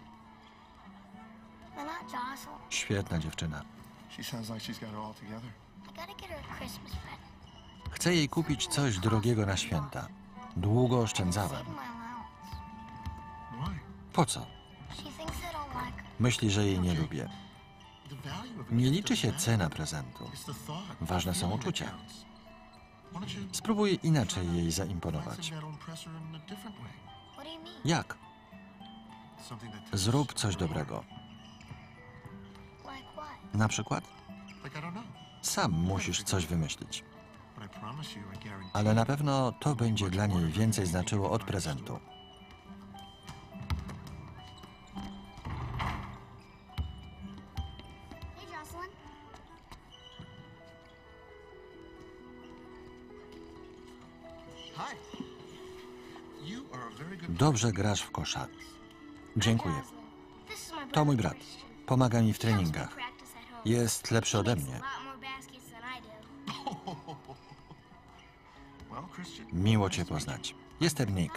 But not Jocelyn. Świetna dziewczyna. She sounds like she's got it all together. I gotta get her a Christmas present. Chcę jej kupić coś drogiego na święta. Długo oszczędzałem. Saving my allowance. Why? Po co? She thinks I don't like her. Myśli, że jej nie lubię. The value of a Nie gift liczy się doesn't cena matter. prezentu. It's the thought. Ważne są feeling that uczucia. counts. Why don't you Spróbuję inaczej jej try zaimponować. something that'll impress her in a different way? What do you mean? Jak? Something that touches Zrób coś her dobrego. Like what? Na przykład? heart. Like, I don't know. Sam musisz coś wymyślić. But I promise you, I guarantee Ale na pewno to będzie dla niej więcej znaczyło od prezentu. Hey, Jocelyn. Hi. You are a very good Dobrze grasz w kosza. Dziękuję. Jocelyn. This is my To mój brother brat. Christian. Pomaga mi w He helps me treningach. practice at home. Jest lepszy ode He makes mnie. a lot more baskets than I do. Well, Christian. Miło cię poznać. Jestem Nick.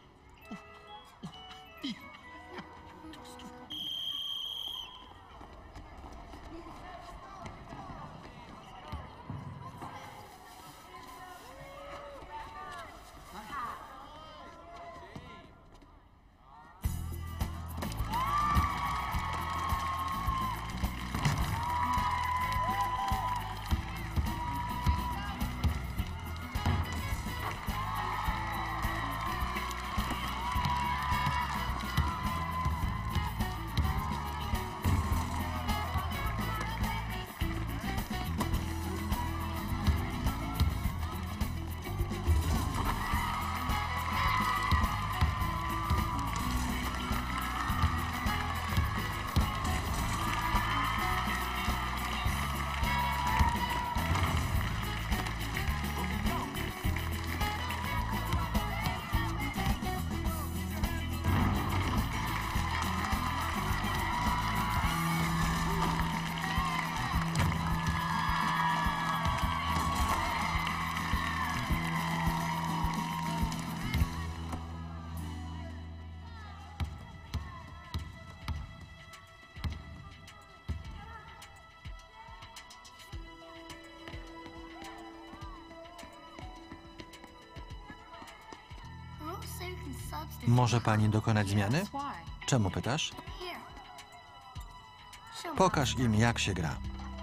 Rules say you can substitute. Może pani dokonać zmiany? That's why. Czemu pytasz? Here. Show Pokaż im, jak się gra.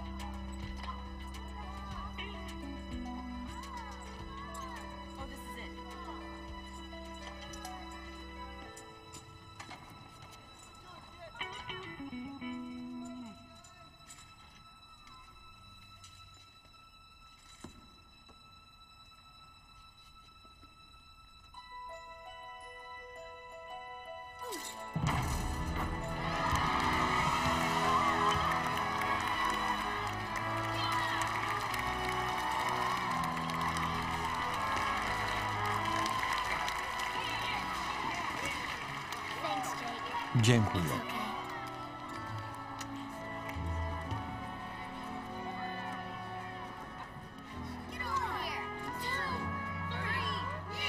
Oh, this is it. Thanks, Jake. Dziękuję. Okay. Get over here. 2, 3.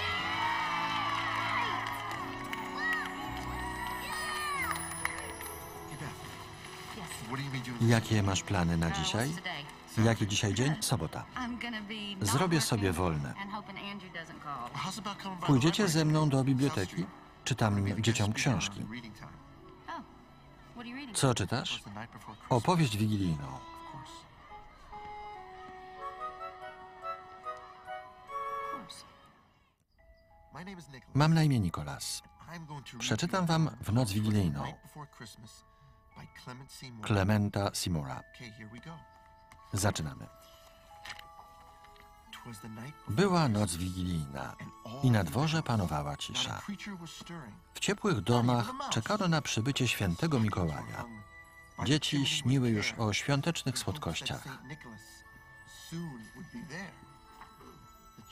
Hey, Beth. What do you be doing? Jakie masz plany na What's dzisiaj? today? Jaki dzisiaj dzień? Sobota. I'm gonna be not Zrobię working sobie wolne. and hoping Andrew doesn't call. How's about coming by the Pójdziecie library ze mną do today? biblioteki? Czytam dzieciom książki. Reading time. Oh, what are you reading? Co czytasz? It's the night before Christmas. Opowieść wigilijną. Of course. Of course. My name is Nicholas. Mam na imię Nicholas. I'm going to read Przeczytam you wam a w noc book, wigilijną. The Night Before Christmas by Clement Seymour. Clementa Seymoura. Okay, here we go. Zaczynamy. 'Twas the night before Była noc wigilijna and all i na dworze panowała not a cisza. creature was stirring. W ciepłych domach czekano na przybycie świętego Mikołaja. Dzieci śniły już o świątecznych słodkościach.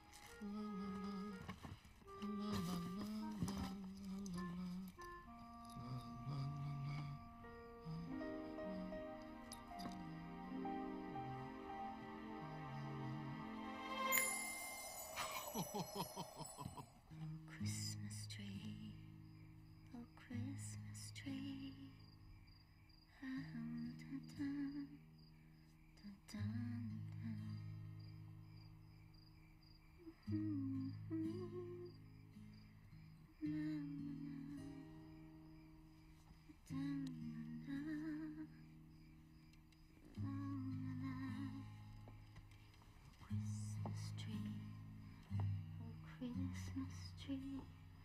Christmas tree, oh Christmas tree. Dun, dun, dun, dun. Christmas tree, oh Christmas tree.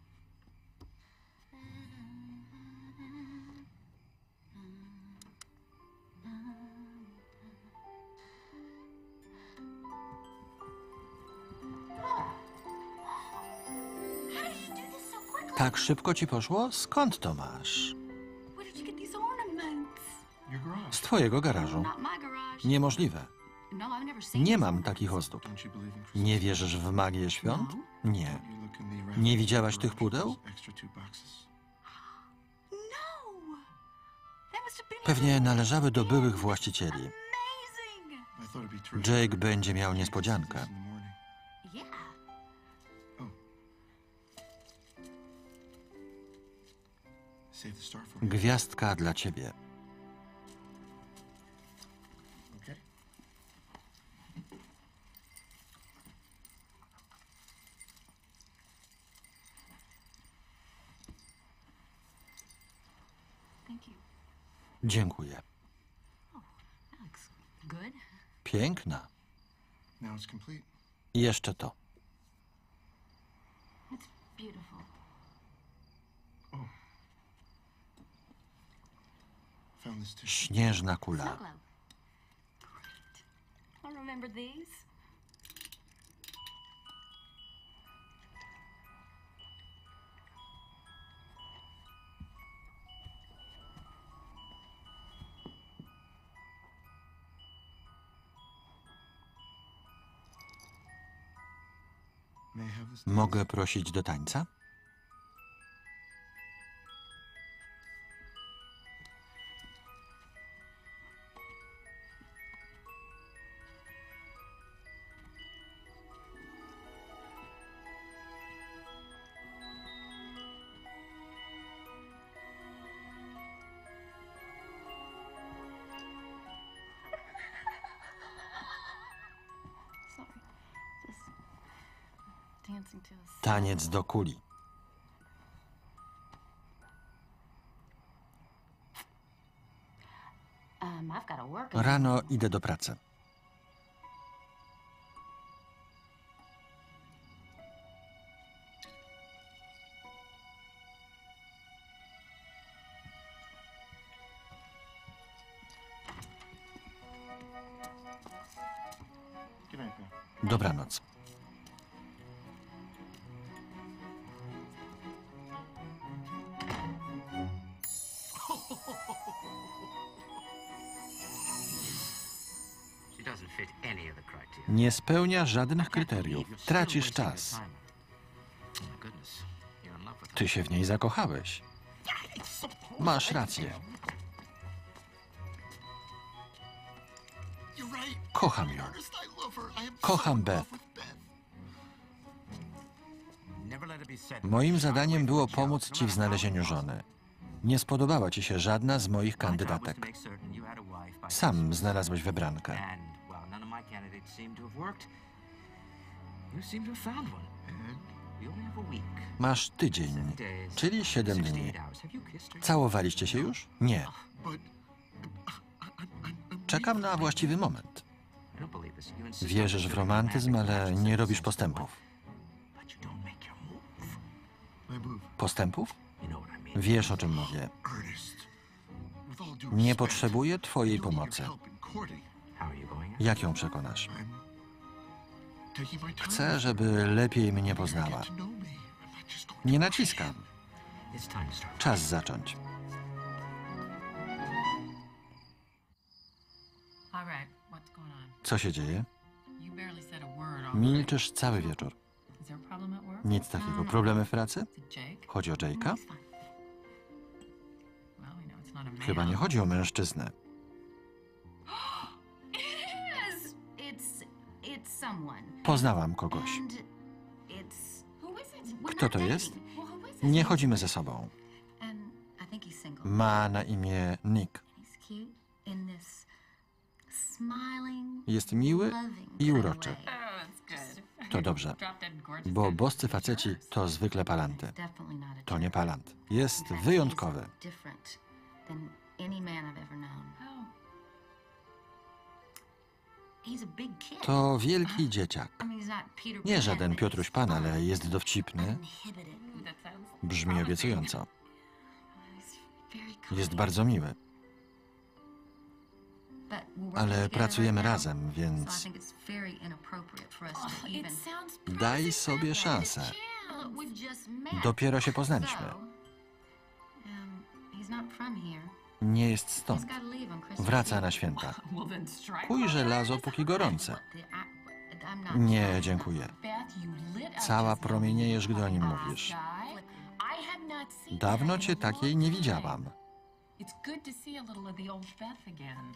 How did you do this so quickly? Tak szybko ci poszło? Skąd to masz? Where did you get these ornaments? Your garage. Z twojego garażu. Not my garage. Niemożliwe. No, I've never seen Nie these mam ornaments. takich ozdób. Don't you believe in Christmas? Nie wierzysz w magię świąt? Nie. You look in the raffle Nie widziałaś tych garage, pudeł? those extra 2 boxes. No! That must have been Pewnie należały do byłych właścicieli. amazing! I thought it'd be terrific. Jake będzie miał niespodziankę. In the morning. Yeah. Save the star for me. Gwiazdka dla ciebie. Okay. Thank you. Dziękuję. That looks good. Piękna. Now it's complete. I jeszcze to. It's beautiful. Found this too. Śnieżna kula. Snow globe. Great. I remember these. May I have this? Mogę prosić do tańca? Sorry. Just dancing to a Taniec do kuli. I've got to work. Rano idę do pracy. Good night, Pam. Dobranoc. She doesn't fit any of the criteria. Nie spełnia żadnych kryteriów. Tracisz czas. Oh my goodness. You're in love with her. Ty się w niej zakochałeś. Masz rację. You're right. Kocham ją. Ernest, I love her. I am Kocham so in Beth. love with Beth. Never let it be said. Moim zadaniem było pomóc ci w znalezieniu żony. Nie spodobała ci się żadna z moich kandydatek. Sam znalazłeś wybrankę. And while none of my candidates seem to have worked, you seem to have found one. We only have a week. Masz tydzień, 7 days. czyli 7 dni. 68 hours. Have you kissed her? Całowaliście się już? Nie. But Czekam na właściwy moment. I don't believe this. You insist on Wierzysz w doing romantyzm, romantic ale actions nie and robisz sense of postępów. life. But you don't make your move. my move. Postępów? You know what I mean? Wiesz, o czym mówię. Ernest. With all due Nie respect, potrzebuję twojej I don't need your pomocy. help in courting. How are you going? Jak ją przekonasz? I'm taking my time. Chcę, żeby lepiej mnie Get poznała. to know me. I'm not just going Nie to naciskam. It's time to start. Czas zacząć. All right, what's going on? Co się dzieje? You barely said a word already. Milczysz cały wieczór. Is there a problem at work? Nic takiego. Problemy w pracy? Is it Jake? Chodzi o Jake'a? He's fine. Well, we know it's not a man. Chyba nie chodzi o mężczyznę. It is. It's someone. Poznałam kogoś. And it's. Who is it? We're Kto not to jest? dating. Well, who is it? Nie chodzimy ze sobą. And I think he's single. Ma na imię Nick. He's cute in this smiling, Jest miły loving i kind of uroczy. way. Oh, that's good. To dobrze. Drop dead gorgeous Bo dude. boscy faceci to zwykle palanty. Definitely not a To nie jerk. palant. Jest In fact, wyjątkowy. he's different than any man I've ever known. Oh, He's a big kid. To wielki dzieciak. I mean, he's not Peter Nie Pan, żaden but Piotruś he's Pan, fun, ale jest dowcipny. uninhibited. ooh, that sounds Brzmi promising. obiecująco. He's very Jest kind. bardzo miły. But we're working Ale together pracujemy right now, razem, so I więc think it's very inappropriate for us to Oh, even. it sounds daj promising, sobie Beth. szansę. Well, we've just met. Dopiero się poznaliśmy. So, he's not from here. Nie jest He's stąd. got to leave on Christmas Wraca Eve. na święta. Well, then strike Kuj while the żelazo, iron is póki hot. gorące. What the- I'm not Nie, sorry. dziękuję. Beth, you lit up Cała just now. promieniejesz, gdy o nim Ah, mówisz. guy. I have not seen Dawno that in cię a takiej long nie time. widziałam. It's good to see a little of the old Beth again.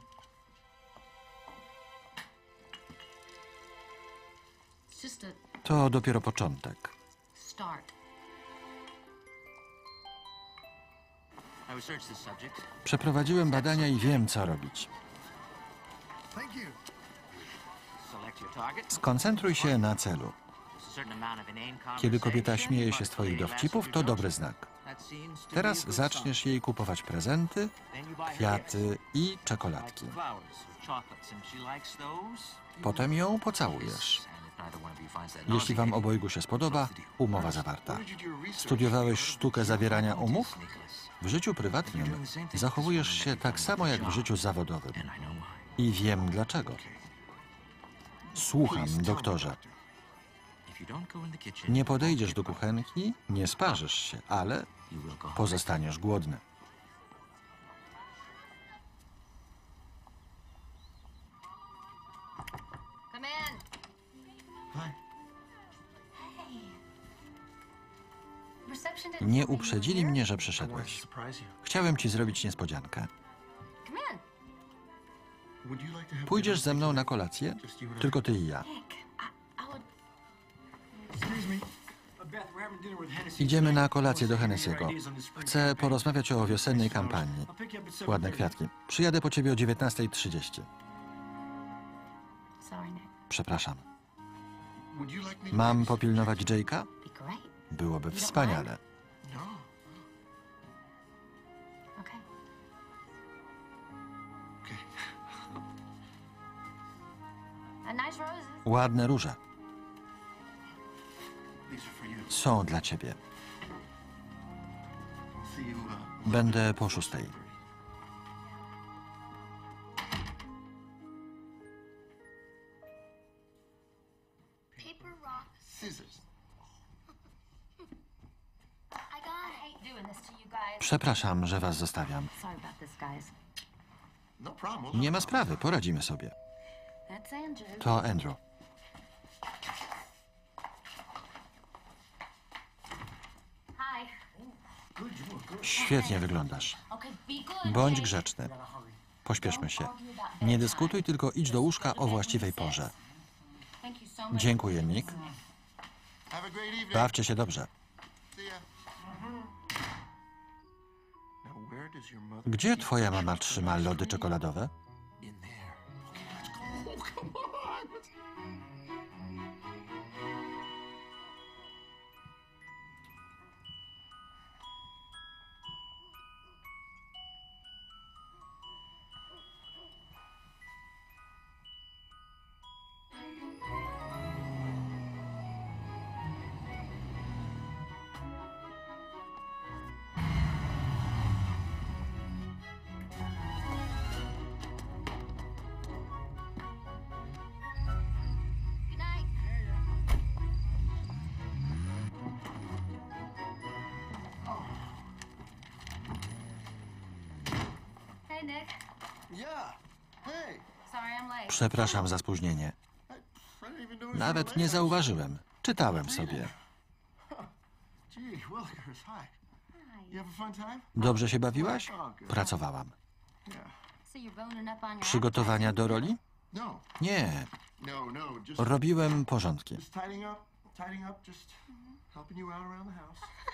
It's just a To dopiero początek. start. I researched this subject. Przeprowadziłem badania i wiem, co robić. Thank you. Select your target. Skoncentruj się na celu. A certain amount of inane Kiedy kobieta conversation śmieje się must z twoich be dowcipów, to massive dobry results. znak. That seems to Teraz be a good zaczniesz sign. jej kupować prezenty, Then you buy her kwiaty i gifts. czekoladki. Like flowers or chocolates, and she likes those. Potem ją pocałujesz. And if Jeśli wam obojgu się spodoba, umowa zawarta. Studiowałeś sztukę zawierania umów? W życiu prywatnym zachowujesz się tak samo jak w życiu zawodowym. I wiem dlaczego. Słucham, doktorze. Nie podejdziesz do kuchenki, nie sparzysz się, ale pozostaniesz głodny. Come in. Reception didn't Nie tell me you were uprzedzili here. mnie, że przyszedłeś. Chciałem ci zrobić niespodziankę. Come in. Pójdziesz ze mną na kolację? Tylko ty i ja. Nick, I would... Beth, we're having dinner with Hennessy. Idziemy na kolację do Hennessy'ego. Chcę porozmawiać o wiosennej kampanii. I'll pick you up at 7:30. Ładne kwiatki. Przyjadę po ciebie o 19:30. Sorry, Nick. Przepraszam. Would you like me? Mam popilnować Jake'a? Be great. Byłoby wspaniale. No. Okay. Okay. Nice roses. Ładne róże. These are for you. Są dla ciebie. I'll see you. Będę po 6:00. Paper rock. Scissors. I hate doing this to you guys. Przepraszam, że was zostawiam. Sorry about this, guys. No problem. Nie ma sprawy, poradzimy sobie. That's Andrew. To Andrew. Hi. Świetnie wyglądasz. Okay, be good. Bądź Jake. grzeczny. Pośpieszmy się. Nie dyskutuj, tylko idź do łóżka o właściwej porze. Thank you so much. Dziękuję, Nick. Have a great evening. Bawcie się dobrze. See ya. Now, where does your mother Gdzie twoja mama trzyma lody czekoladowe? in there? Okay, let's go. Oh, come on. Good night. Hey, Nick. Yeah. Hey. Sorry I'm late. Przepraszam za spóźnienie. I didn't even notice Nawet you were nie late. zauważyłem. Czytałem sobie. Gee, Willikers, hi. You have a fun time? Dobrze się bawiłaś? Pracowałam. Yeah. So you're boning up on your Przygotowania do roli? No. Nie. No, just Robiłem porządki. tidying up, just helping you out around the house.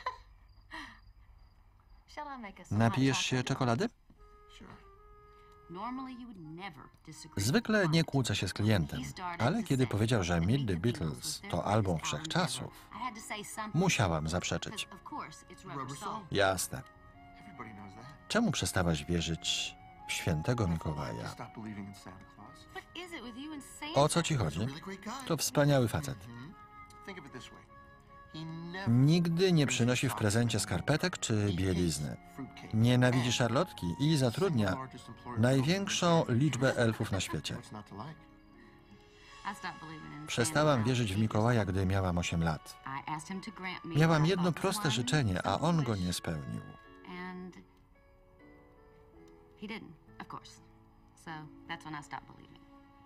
Shall I make us some Napijesz hot się chocolate? czekolady? Sure. Normally you would never disagree. Zwykle nie kłócę się z klientem, ale kiedy powiedział, że Meet the Beatles to album wszechczasów, I had to say something. musiałam zaprzeczyć. Of course, it's Rubber rubber soul. soul. Jasne. Everybody knows that. Czemu przestałaś wierzyć w świętego Mikołaja? Stop believing in Santa Claus. What is it with you and Santa? O co ci chodzi? Really great guy. To wspaniały facet. Think of it this way. He never Nigdy nie przynosi w prezencie skarpetek czy bielizny. Nienawidzi szarlotki i zatrudnia największą liczbę elfów na świecie. What's not to like? I stopped believing in Przestałam Santa wierzyć w Mikołaja, gdy miałam 8 lat. I asked him to grant me Miałam what I jedno thought was proste one życzenie, a on go wish, nie spełnił. And he didn't, of course. So that's when I stopped believing.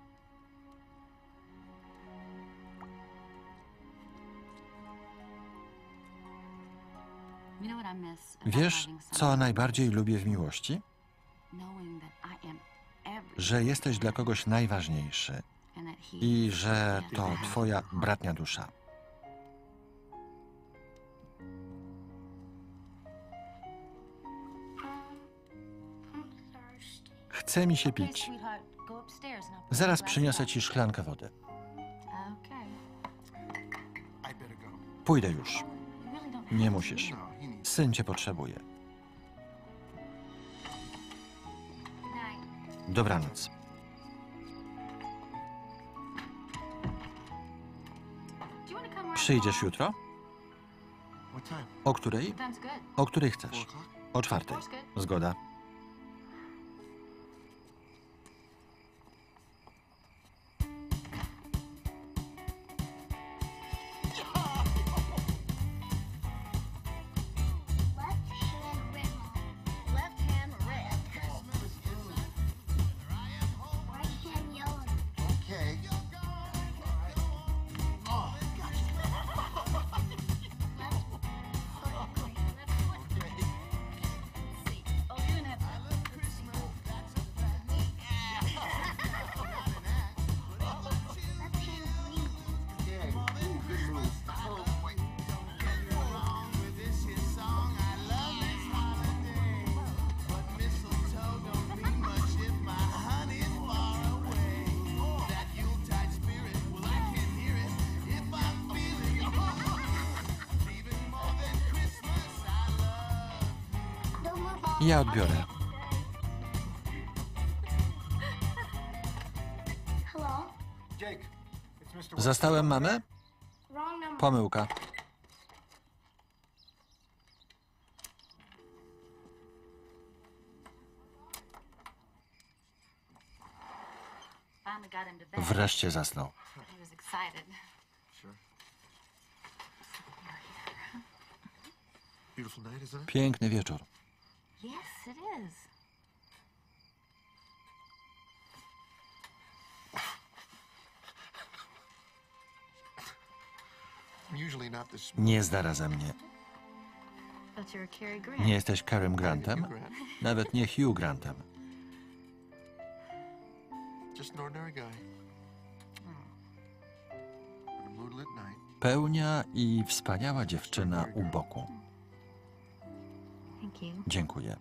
You know what I miss about Wiesz, having co someone najbardziej lubię w miłości? knowing that I am everything Że jesteś dla kogoś najważniejszy and that he i że is to everything. twoja bratnia dusza. Chce mi się Okay, pić. sweetheart, go upstairs and I'll put Zaraz the glass przyniosę up. ci szklankę wody. Okay. I better go. Pójdę już. You really don't Nie have musisz. No, he needs. Syn cię potrzebuje. to. Good night. Dobranoc. Przyjdziesz jutro? What time? O której? Time's good. O której chcesz? 4 o'clock? O 4. Zgoda. Left hand red. Left hand red. Right hand yellow. Okay. Oh, gotcha. Left foot green. Okay. Oh, you're gonna have to. Left hand green. Okay. Ooh, good move. Oh, wait. Don't move on. Ja odbiorę. Hello? Jake, it's Mr. Zastałem mamę? Wrong number. Pomyłka. Finally got him to bed. Wreszcie zasnął. He was excited. Sure. Beautiful night, isn't it? Piękny wieczór. Yes, it is. I'm usually not this Nie zdara ze mnie. But you're a Cary Grant. Nie jesteś Carem Grantem? Grant. Nawet nie Hugh Grantem. Just an ordinary guy. On a moonlit night. Pełnia i wspaniała dziewczyna u boku. Thank you. Dziękuję.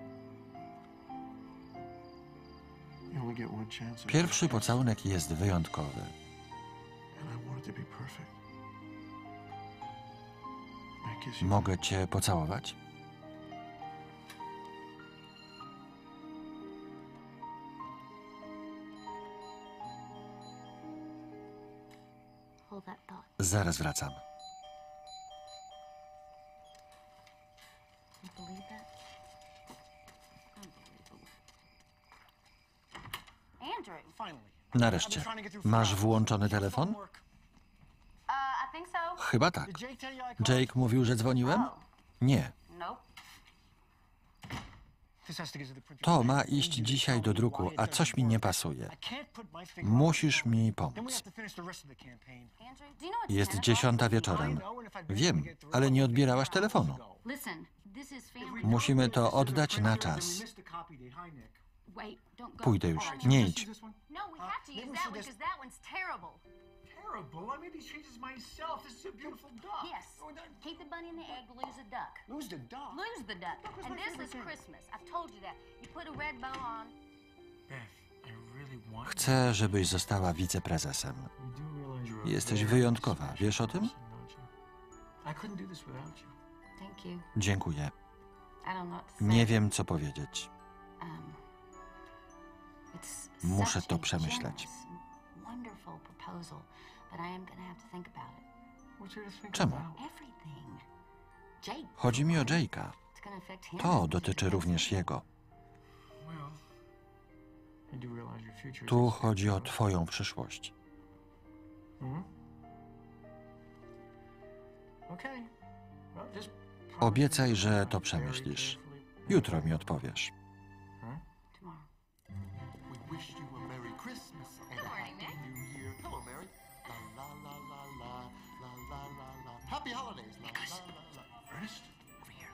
You only get one chance. at Pierwszy it, pocałunek jest wyjątkowy. And I want it to be perfect. May I kiss you? Mogę cię pocałować? Hold that thought. Zaraz wracam. You believe that? Unbelievable. Andrew. Finally. Nareszcie. Masz włączony telefon? I think so. Chyba tak. Did Jake tell you I called? Jake mówił, że dzwoniłem? Oh, Nie. nope. This has to get to the printer To today. ma iść dzisiaj do druku, a coś mi nie pasuje. I can't put my finger on Musisz it. mi Then we pomóc. have to finish the rest of the campaign. Andrew, do you know it's Jest 10 o'clock? 10 wieczorem. Wiem, ale nie odbierałaś telefonu. Listen, this is family. Musimy to oddać na czas. Wait, don't go. Pójdę już. Nie idź. No, we have to use that one because that one's terrible. Terrible. I made these changes myself. This is a beautiful duck. Yes. Keep the bunny in the egg, lose a duck. Lose the duck. Lose the duck. And this is Christmas. I've told you that. You put a red bow on. Beth, I really want Chcę, żebyś została wiceprezesem. you do realize you're a Jesteś very wyjątkowa. special Wiesz o tym? person, don't you? I couldn't do this without you. Thank you. Dziękuję. I don't know what to say. Nie wiem, co powiedzieć. It's Muszę such to a przemyśleć. generous, wonderful proposal, but I am gonna have to think about it. What's there to think Czemu? about? Everything. Jake. Chodzi mi o Jake'a. It's gonna affect him. To dotyczy również jego. Well, you do realize your future is Tu at stake, chodzi o right? twoją przyszłość. Mhm. Okay. Well, just Obiecaj, że to przemyślisz. Jutro mi odpowiesz. Tomorrow. We wish you a Merry Christmas and a morning, Happy Nick. New Year. Hello, Mary. La la la la la la la la la. Happy holidays. La la la la. Ernest, over here.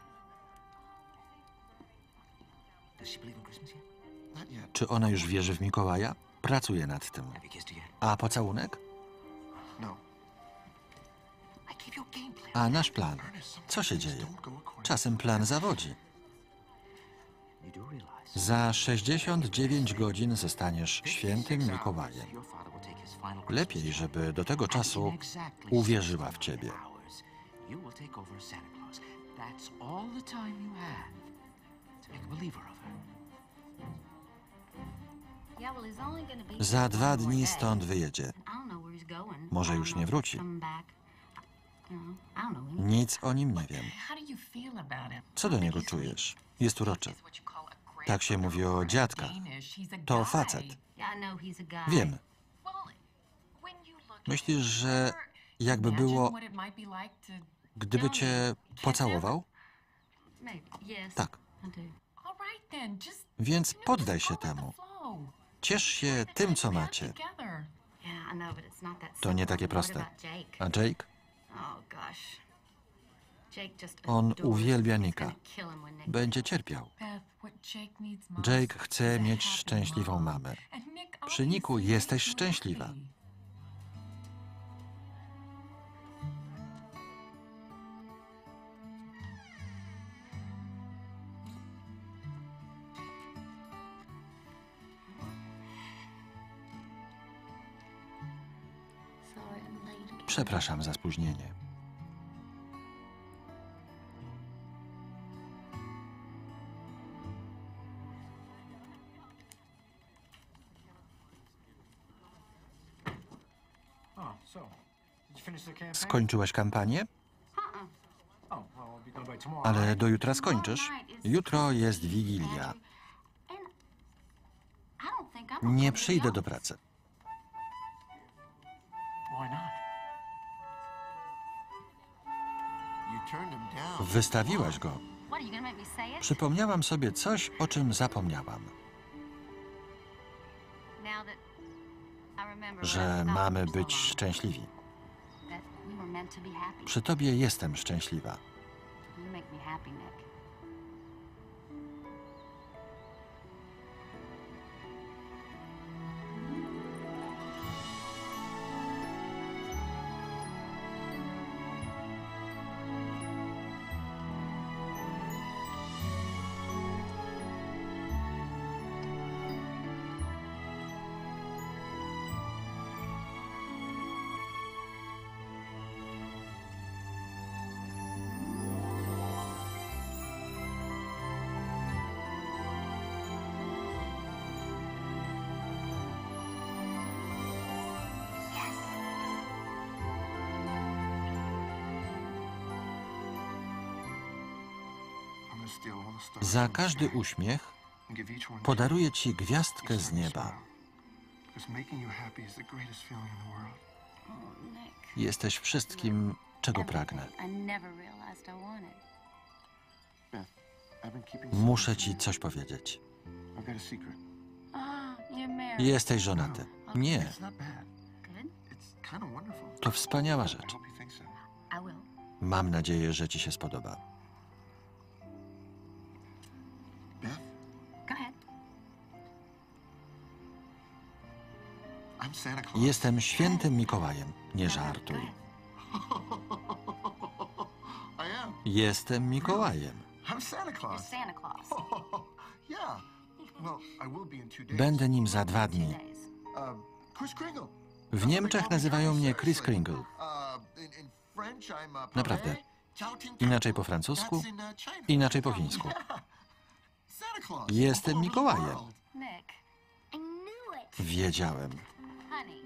Does she believe in Christmas yet? Not yet. Czy ona już wierzy w Mikołaja? Pracuję nad tym. Have you kissed her yet? A pocałunek? No. I gave you a game plan. A nasz plan? Ernest, some Co się things dzieje? don't go according Czasem plan zawodzi. You do realize Za 69 godzin zostaniesz świętym Mikołajem. your father will take his final Christmas Lepiej, żeby do tego and czasu in exactly uwierzyła w 69 ciebie. hours, you will take over as Santa Claus. That's all the time you have to make a believer of her. Yeah, well, he's only gonna be Za here 2 one more dni day. stąd wyjedzie. I don't know where he's going. Może I don't już know nie if he's wróci. coming back. Nic o nim nie wiem. How do you feel about him? Co do niego czujesz? Jest uroczy. Tak się mówi o dziadkach. Danish, he's a To guy. facet. Yeah, I know he's a guy. Wiem. Well, when you look at Myślisz, że jakby Imagine było, what it might be like to gdyby cię pocałował? Maybe. Yes. Tak. I do. All right then, just Więc just poddaj się go with the temu. flow. Ciesz się tym, co macie. Together. Yeah, I know, but it's not that To nie simple. takie What proste. about Jake? A Jake? Oh gosh. Jake just On adores uwielbia him. It's Nicka. gonna kill him when Nick Będzie cierpiał. Beth, what Jake needs most Jake chce is a mieć happy szczęśliwą mom. mamę. And Nick Przy Nicku obviously jesteś makes you szczęśliwa. happy. Sorry, I'm late again. Przepraszam za spóźnienie. Oh, so did you finish the campaign? Skończyłeś kampanię? Oh, well, we'll be done by tomorrow. Ale do jutra skończysz. Jutro jest Wigilia. And I don't think I'm Nie przyjdę do pracy. Why not? You turned him down. Wystawiłaś go. What, are you gonna make me say it? Przypomniałam sobie coś, o czym zapomniałam. Now that I remember Że where I've gone mamy for so być long, szczęśliwi. that we were meant to be happy. Przy tobie jestem szczęśliwa. You make me happy, Nick. I'm gonna steal all the stars Za from the każdy sky uśmiech and give each one to podaruję ci you. gwiazdkę Each z time you nieba. smile. Because making you happy is the greatest feeling in the world. Oh, Nick. Jesteś wszystkim, czego pragnę. Everything I never realized I wanted. Beth, I've been keeping Muszę secrets ci from coś powiedzieć. you. I've got a secret. Oh, you're married. Jesteś żonaty. Nie, It's not bad. Good. It's kind of wonderful. to wspaniała I rzecz. hope you think so. I will. Mam nadzieję, że ci się spodoba. Beth, Go ahead. I'm Santa Claus. Jestem świętym Mikołajem. Nie żartuj. I am. Jestem Mikołajem. I'm Santa You're Claus. Santa Claus. Yeah. Well, I will be in 2 days. Będę nim za 2 2 dni. days. Chris Kringle. W Niemczech nazywają mnie Chris Kringle. In French, I'm Naprawdę. Chowking Inaczej po Kringle. francusku, That's in, China. inaczej po chińsku. Santa Claus. Jestem All over the Mikołajem. world. Nick. I knew it. Wiedziałem. Honey.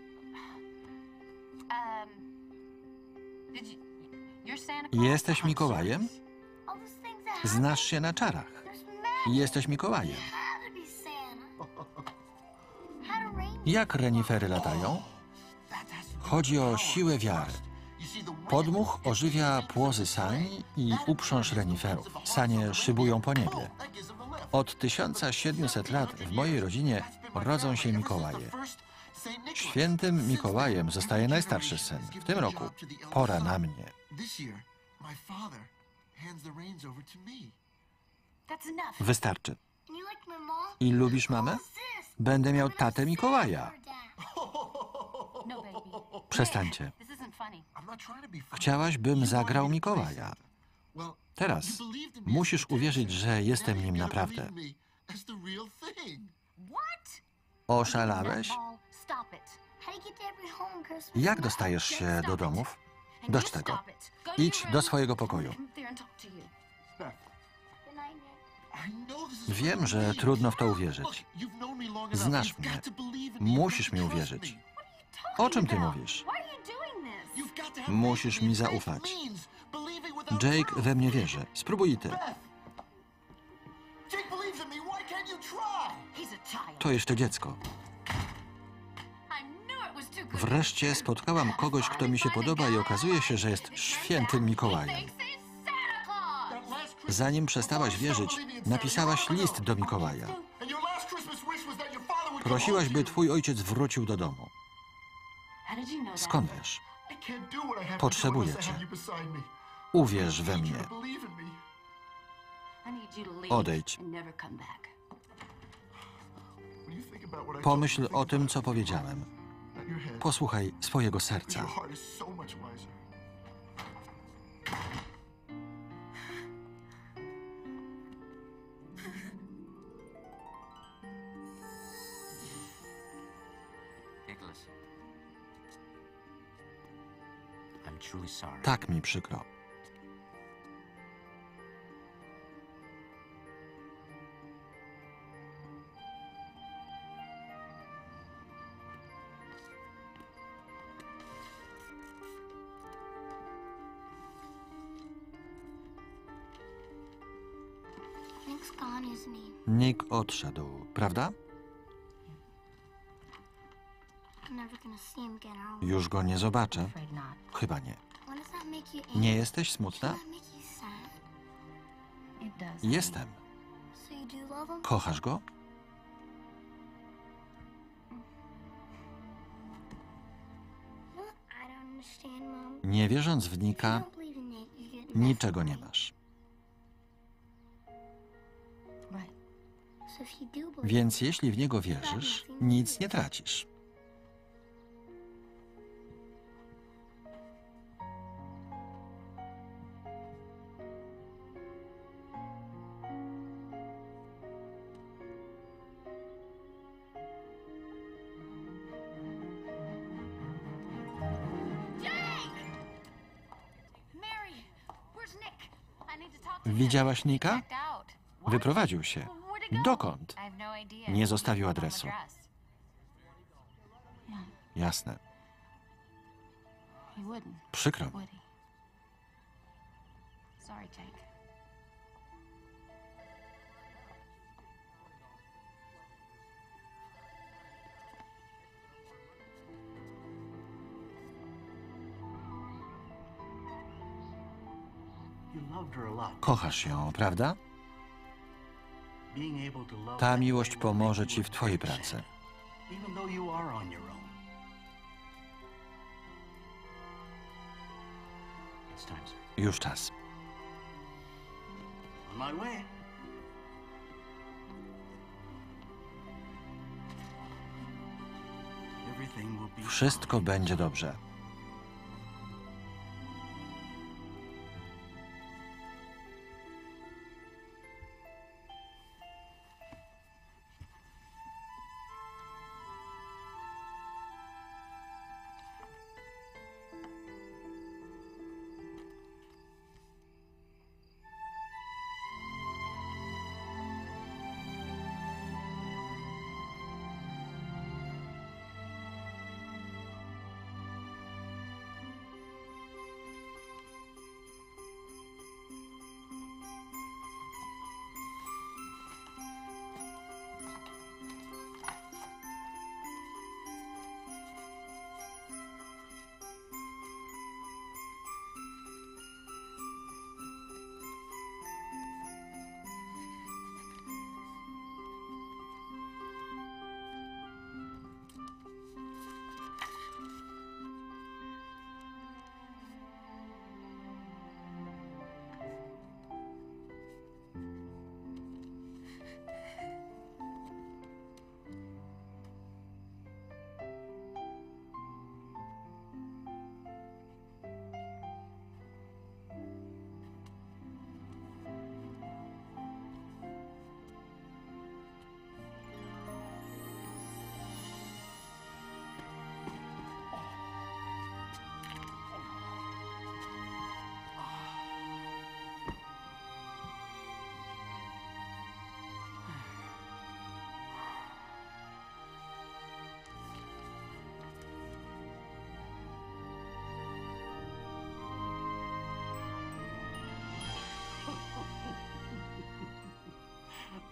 Did you? You're Santa Claus? Jesteś Mikołajem? All those things that Znasz się na czarach. There's magic. Jesteś Mikołajem. Had to be Santa. How do rain? Jak renifery latają? Chodzi o siłę wiary. Podmuch ożywia płozy sani i uprząż reniferów. Sanie szybują po niebie. Od 1700 lat w mojej rodzinie rodzą się Mikołaje. Świętym Mikołajem zostaje najstarszy syn. W tym roku pora na mnie. This year, my father hands the reins over to me. That's enough. Wystarczy. And you like my mom? I lubisz mamę? What's this? Będę miał tatę Mikołaja. No, baby. Przestańcie. This isn't funny. I'm not trying to be funny. Chciałaś, bym You zagrał wanted me to play Mikołaja. Santa. Well, Teraz you believed in me musisz as the uwierzyć, detective. że jestem Now nim you've gotta naprawdę. believe me as the real thing. What? Oszalałeś? Nutball, stop it. How do you get to every home Christmas? Jak dostajesz się do domów? Dość tego. Idź do swojego pokoju. Beth, Good night, Nick. I know this is Wiem, really że mean. trudno w to Look, uwierzyć. you've known me long enough. Znasz You've mnie. got to believe in me. You've Musisz got to mi trust uwierzyć. me. O czym ty mówisz? Why are you doing this? You've got to have Musisz mi zaufać. Jake we mnie wierzy. Spróbuj i ty. Jake believes in me. Why can't you try? He's a child. To jeszcze dziecko. I knew it was too good. Wreszcie spotkałam kogoś, kto mi się podoba i okazuje się, że jest świętym Mikołajem. Thinks he's Santa Claus. That last Christmas, Zanim przestałaś wierzyć, napisałaś list do Mikołaja. and your last Christmas wish was that your father would come Prosiłaś, home by to you. twój ojciec wrócił do domu. How did you know that? Skąd wiesz? I can't do what I have Potrzebuję to do unless I cię. have you beside me. Uwierz we I need mnie. you to believe in me. I need you to leave Odejdź. and never come back. When you think about what I Pomyśl told you, o think tym, about co it. powiedziałem. Not your head, Posłuchaj swojego 'cause serca. your heart is so much wiser. Nicholas. I'm truly sorry. Tak mi przykro. Nick's gone, isn't he? Nick odszedł, prawda? I'm never gonna see him again, are we? Już go nie zobaczę. Afraid not. Chyba nie. Why does that make you angry? Nie jesteś smutna? Does that make you sad? It does. Jestem. So you do love him? Kochasz go? No, I don't understand, Mom. Nie wierząc w If you Nika, don't believe in Nick, you get niczego nie masz. Right. So if you do believe, Więc jeśli w niego wierzysz, nic nie tracisz. Mary, where's Nick? I need to talk to him. Widziałaś Nika? Checked out. Wyprowadził się. Where'd he go? Dokąd? I have no idea. Nie zostawił Home adresu. address. Jasne. He wouldn't, Przykro mi. would he? Sorry, Jake. You loved her a lot. Kochasz ją, prawda? Being able to love Ta that miłość way will pomoże make ci you w a twojej great pracy. Santa, even though you are on your own. It's time, sir. Już czas. On my way. Everything will be Wszystko będzie dobrze.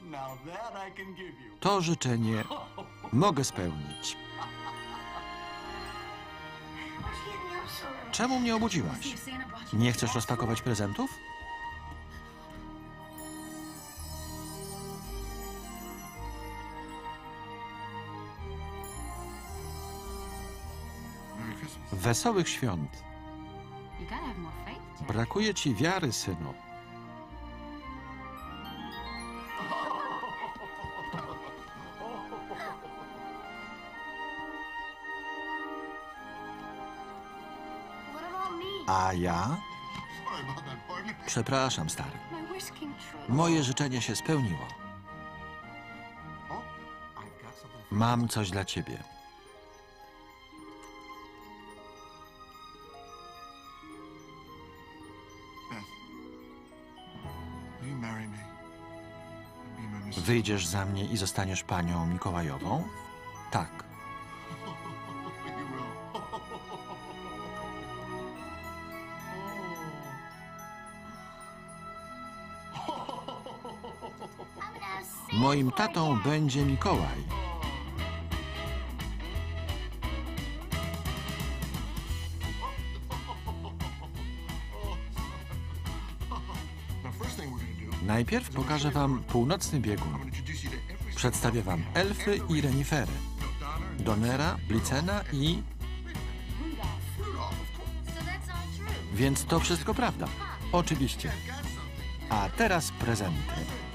Now that I can give you. To życzenie mogę spełnić. Czemu mnie obudziłaś? Nie chcesz rozpakować prezentów? Merry Christmas. Wesołych świąt. You gotta have more faith, Jack. Brakuje ci wiary, synu. What about me? A ja? Sorry about that, partner. Przepraszam, stary. My wish came true. Moje życzenie się spełniło. Oh, I've got something for Mam coś dla ciebie. Beth. Will you marry me? And be my Mrs. Wyjdziesz za mnie i zostaniesz panią Mikołajową? Tak. You will. I'm gonna have Santa Moim for tatą Dad. będzie Mikołaj. Now, first thing we're gonna do, Najpierw pokażę wam północny biegun. I'm gonna introduce you to every Przedstawię wam elfy i renifery. Donera, Blicena i... Rudolph, of course. So that's all true. Więc to wszystko prawda. Oczywiście. A teraz prezenty.